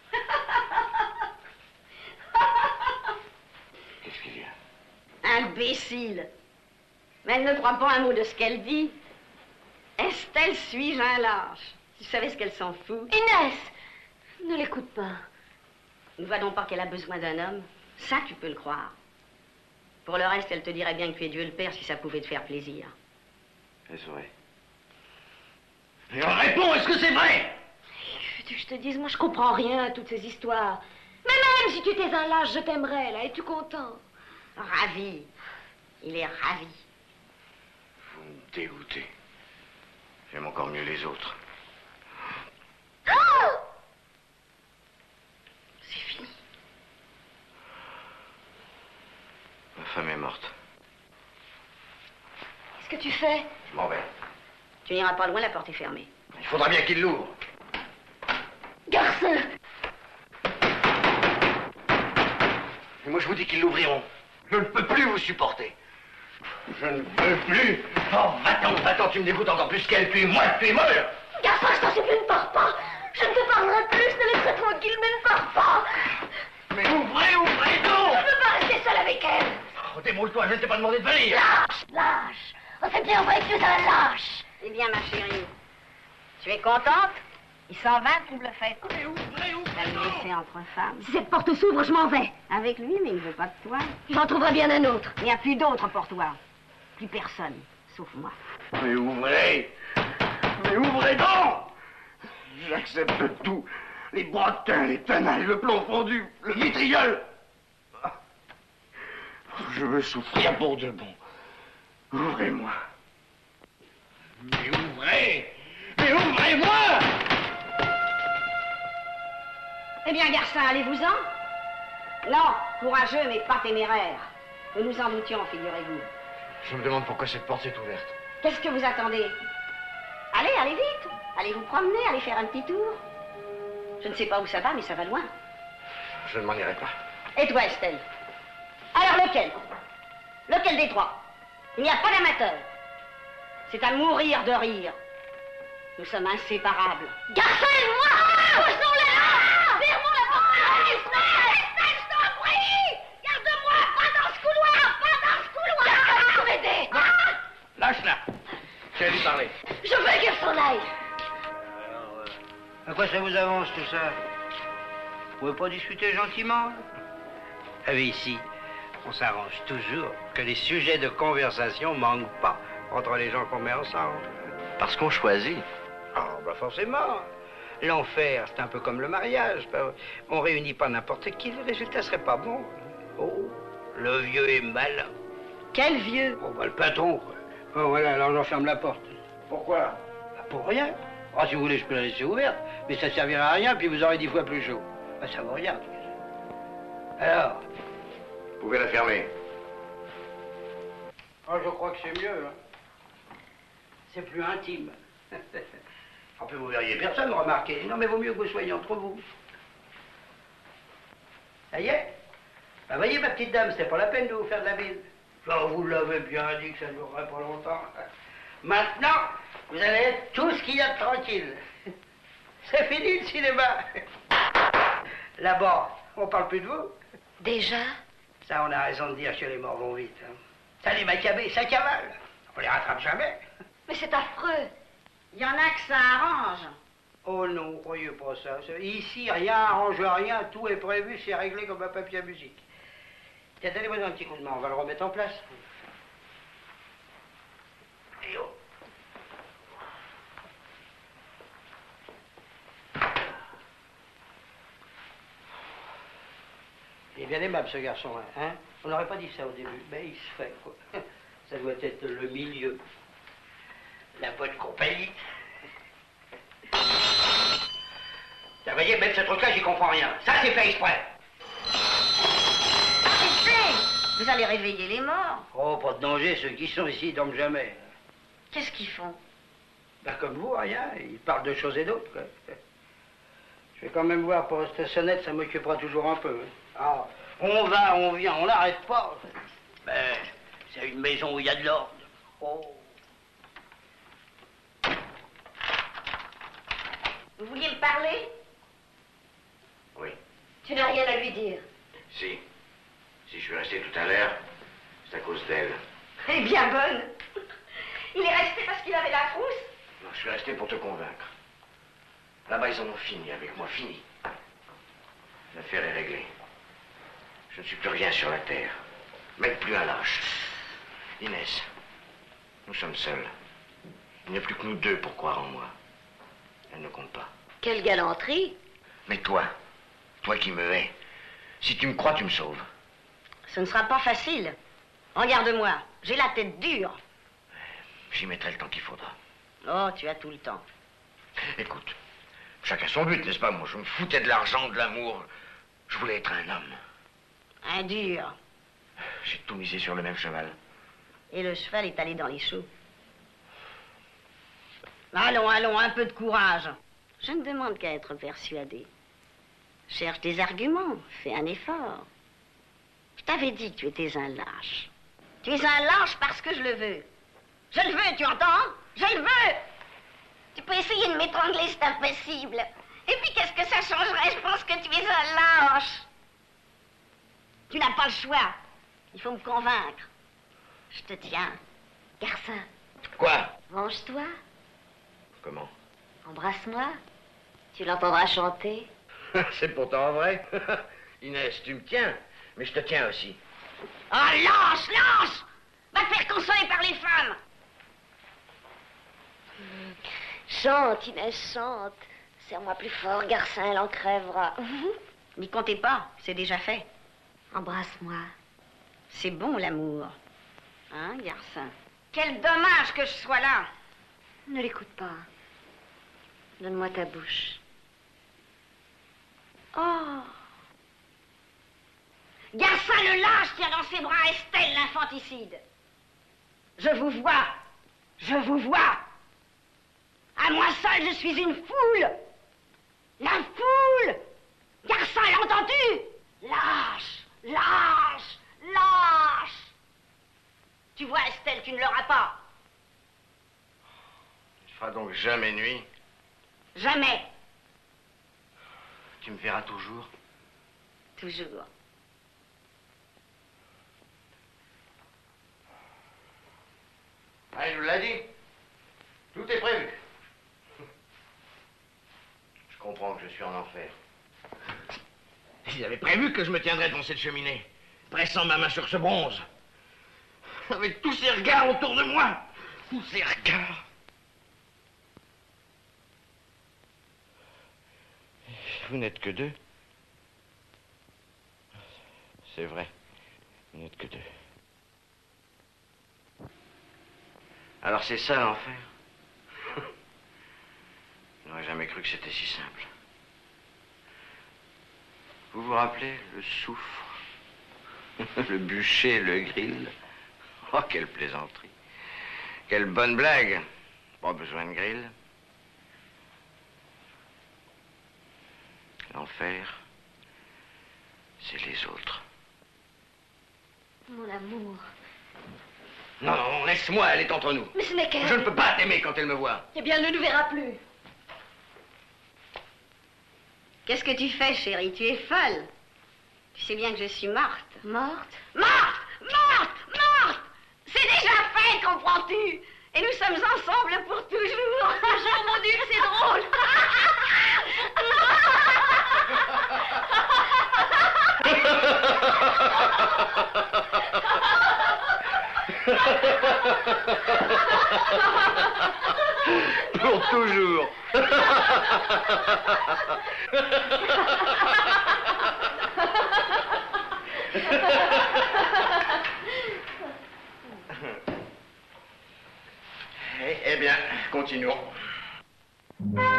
Qu'est-ce qu'il y a? Imbécile. Mais elle ne croit pas un mot de ce qu'elle dit. Estelle, suis-je un lâche? Tu savais ce qu'elle s'en fout? Inès! Ne l'écoute pas. Ne vois donc pas qu'elle a besoin d'un homme? Ça, tu peux le croire. Pour le reste, elle te dirait bien que tu es Dieu le Père si ça pouvait te faire plaisir. Est-ce vrai? Et on répond, est-ce que c'est vrai? Que veux-tu que je te dise? Moi, je comprends rien à toutes ces histoires. Mais même si tu étais un lâche, je t'aimerais, là. Es-tu content? Ravi. Il est ravi. Vous me dégoûtez. J'aime encore mieux les autres. Oh! C'est fini. Ma femme est morte. Qu'est-ce que tu fais? Je m'en vais. Tu n'iras pas loin, la porte est fermée. Il faudra bien qu'il l'ouvre. Garçon! Et moi, je vous dis qu'ils l'ouvriront. Je ne peux plus vous supporter. Je ne peux plus. Oh, va-t'en, va-t'en, tu me dégoûtes encore plus qu'elle. Tu es moite, tu es molle. Garçon, je t'en supplie, ne pars pas. Je ne te parlerai plus, je te laisserai tranquille, mais ne pars pas. Mais ouvrez, ouvrez donc. Je ne peux pas rester seule avec elle. Oh, débrouille-toi, je ne t'ai pas demandé de venir. Lâche, lâche. On sait bien vrai que tu es un lâche. Eh bien, ma chérie, tu es contente? Il s'en va, double fête. Mais ouvrez, ouvrez Va me laisser entre femmes. Si cette porte s'ouvre, je m'en vais. Avec lui, mais il ne veut pas de toi. J'en trouverai bien un autre. Il n'y a plus d'autre pour toi. Plus personne, sauf moi. Mais ouvrez. Mais ouvrez donc. J'accepte tout. Les bretins, les tenailles, le plomb fondu, le vitriol. Je veux souffrir pour de bon. Ouvrez-moi. Mais ouvrez. Mais ouvrez-moi. Eh bien, garçon, allez-vous-en. Non, courageux, mais pas téméraire. Nous nous en doutions, figurez-vous. Je me demande pourquoi cette porte est ouverte. Qu'est-ce que vous attendez? Allez, allez vite. Allez vous promener, allez faire un petit tour. Je ne sais pas où ça va, mais ça va loin. Je ne m'en irai pas. Et toi, Estelle? Alors, lequel? Lequel des trois? Il n'y a pas d'amateur. C'est à mourir de rire. Nous sommes inséparables. Garçon, moi! Poussons-les là! Fermons la porte! Estelle, je t'en prie! Garde-moi! Pas dans ce couloir! Pas dans ce couloir! Garde pour m'aider! Lâche-la. J'ai lui parler. Je veux qu'elle s'en aille! Alors, euh, à quoi ça vous avance tout ça? Vous pouvez pas discuter gentiment? Avez ici, On s'arrange toujours que les sujets de conversation manquent pas entre les gens qu'on met ensemble. Parce qu'on choisit. Ah, bah forcément. L'enfer, c'est un peu comme le mariage. On réunit pas n'importe qui, le résultat serait pas bon. Oh, le vieux est malin. Quel vieux? Oh, bah le patron, quoi. Oh, voilà, alors j'en ferme la porte. Pourquoi? Bah, pour rien. Ah, si vous voulez, je peux la laisser ouverte, mais ça servira à rien, puis vous aurez dix fois plus chaud. Bah, ça vous regarde. Alors? Vous pouvez la fermer. Oh, je crois que c'est mieux. Hein. C'est plus intime. En plus, vous verriez personne, remarquez. Non, mais vaut mieux que vous soyez entre vous. Ça y est? Bah, voyez, ma petite dame, c'était pas la peine de vous faire de la bise. Oh, vous l'avez bien dit que ça ne durerait pas longtemps. Maintenant, vous allez être tout ce qu'il y a de tranquille. C'est fini le cinéma. Là-bas, on parle plus de vous. Déjà? Ça, on a raison de dire que les morts vont vite. Hein. Ça, les macabées, ça cavale. On les rattrape jamais. Mais c'est affreux. Il y en a que ça arrange. Oh non, croyez pas ça. Ici, rien arrange rien, tout est prévu, c'est réglé comme un papier à musique. Tiens, donnez-moi un petit coup de main, on va le remettre en place. Et oh. Il est bien aimable, ce garçon-là, hein? On n'aurait pas dit ça au début, mais il se fait, quoi. Ça doit être le milieu. La bonne compagnie. Vous voyez, même ce truc-là, j'y comprends rien. Ça, c'est fait exprès. Arrêtez! Vous allez réveiller les morts. Oh, pas de danger, ceux qui sont ici dorment jamais. Qu'est-ce qu'ils font? Ben, comme vous, rien. Ils parlent de choses et d'autres, quoi. Je vais quand même voir pour rester sonnette, ça m'occupera toujours un peu. Ah, on va, on vient, on n'arrête pas. Ben, c'est une maison où il y a de l'ordre. Oh. Vous vouliez me parler? Oui. Tu n'as rien à lui dire. Si. Si je suis resté tout à l'heure, c'est à cause d'elle. Elle est bien bonne. Il est resté parce qu'il avait la frousse. Non, je suis resté pour te convaincre. Là-bas, ils en ont fini avec moi, fini. L'affaire est réglée. Je ne suis plus rien sur la terre. Même plus un lâche. Inès, nous sommes seuls. Il n'y a plus que nous deux pour croire en moi. Elle ne compte pas. Quelle galanterie. Mais toi, toi qui me hais, si tu me crois, tu me sauves. Ce ne sera pas facile. Regarde-moi, j'ai la tête dure. J'y mettrai le temps qu'il faudra. Oh, tu as tout le temps. Écoute, chacun son but, n'est-ce pas? Moi, je me foutais de l'argent, de l'amour. Je voulais être un homme. Un dur. J'ai tout misé sur le même cheval. Et le cheval est allé dans les choux. Allons, allons, un peu de courage. Je ne demande qu'à être persuadé. Cherche des arguments, fais un effort. Je t'avais dit que tu étais un lâche. Tu es un lâche parce que je le veux. Je le veux, tu entends? Je le veux! Tu peux essayer de m'étrangler, c'est impossible. Et puis qu'est-ce que ça changerait? Je pense que tu es un lâche. Tu n'as pas le choix. Il faut me convaincre. Je te tiens. Garçon. Quoi? Venge-toi. Comment? Embrasse-moi. Tu l'entendras chanter. C'est pourtant vrai. Inès, tu me tiens, mais je te tiens aussi. Ah, lâche, lâche! Va te faire consoler par les femmes. Chante, Inès, chante. Serre-moi plus fort, garçon, elle en crèvera. N'y comptez pas, c'est déjà fait. Embrasse-moi. C'est bon, l'amour. Hein, garçon? Quel dommage que je sois là. Ne l'écoute pas. Donne-moi ta bouche. Oh! Garçon, le lâche tient dans ses bras Estelle, l'infanticide. Je vous vois. Je vous vois. À moi seul, je suis une foule. La foule. Garçon, elle a entendu? Lâche, lâche, lâche. Tu vois, Estelle, tu ne l'auras pas. Il fera donc jamais nuit. Jamais. Tu me verras toujours. Toujours. Ah, il nous l'a dit. Tout est prévu. Je comprends que je suis en enfer. Ils avaient prévu que je me tiendrais devant cette cheminée. pressant ma main sur ce bronze. Avec tous ces regards autour de moi. Tous ces regards. Vous n'êtes que deux. C'est vrai, vous n'êtes que deux. Alors c'est ça l'enfer. Je n'aurais jamais cru que c'était si simple. Vous vous rappelez le soufre, le bûcher, le grill? Oh, quelle plaisanterie. Quelle bonne blague. Pas besoin de grill. L'enfer, c'est les autres. Mon amour. Non, non, laisse-moi, elle est entre nous. Mais ce n'est qu'elle. Je ne peux pas t'aimer quand elle me voit. Eh bien, elle ne nous verra plus. Qu'est-ce que tu fais, chérie? Tu es folle. Tu sais bien que je suis morte. Morte? Morte! Morte! Morte! C'est déjà fait, comprends-tu? Et nous sommes ensemble pour toujours. Oh mon Dieu, c'est drôle. Pour toujours. eh, eh bien, continuons.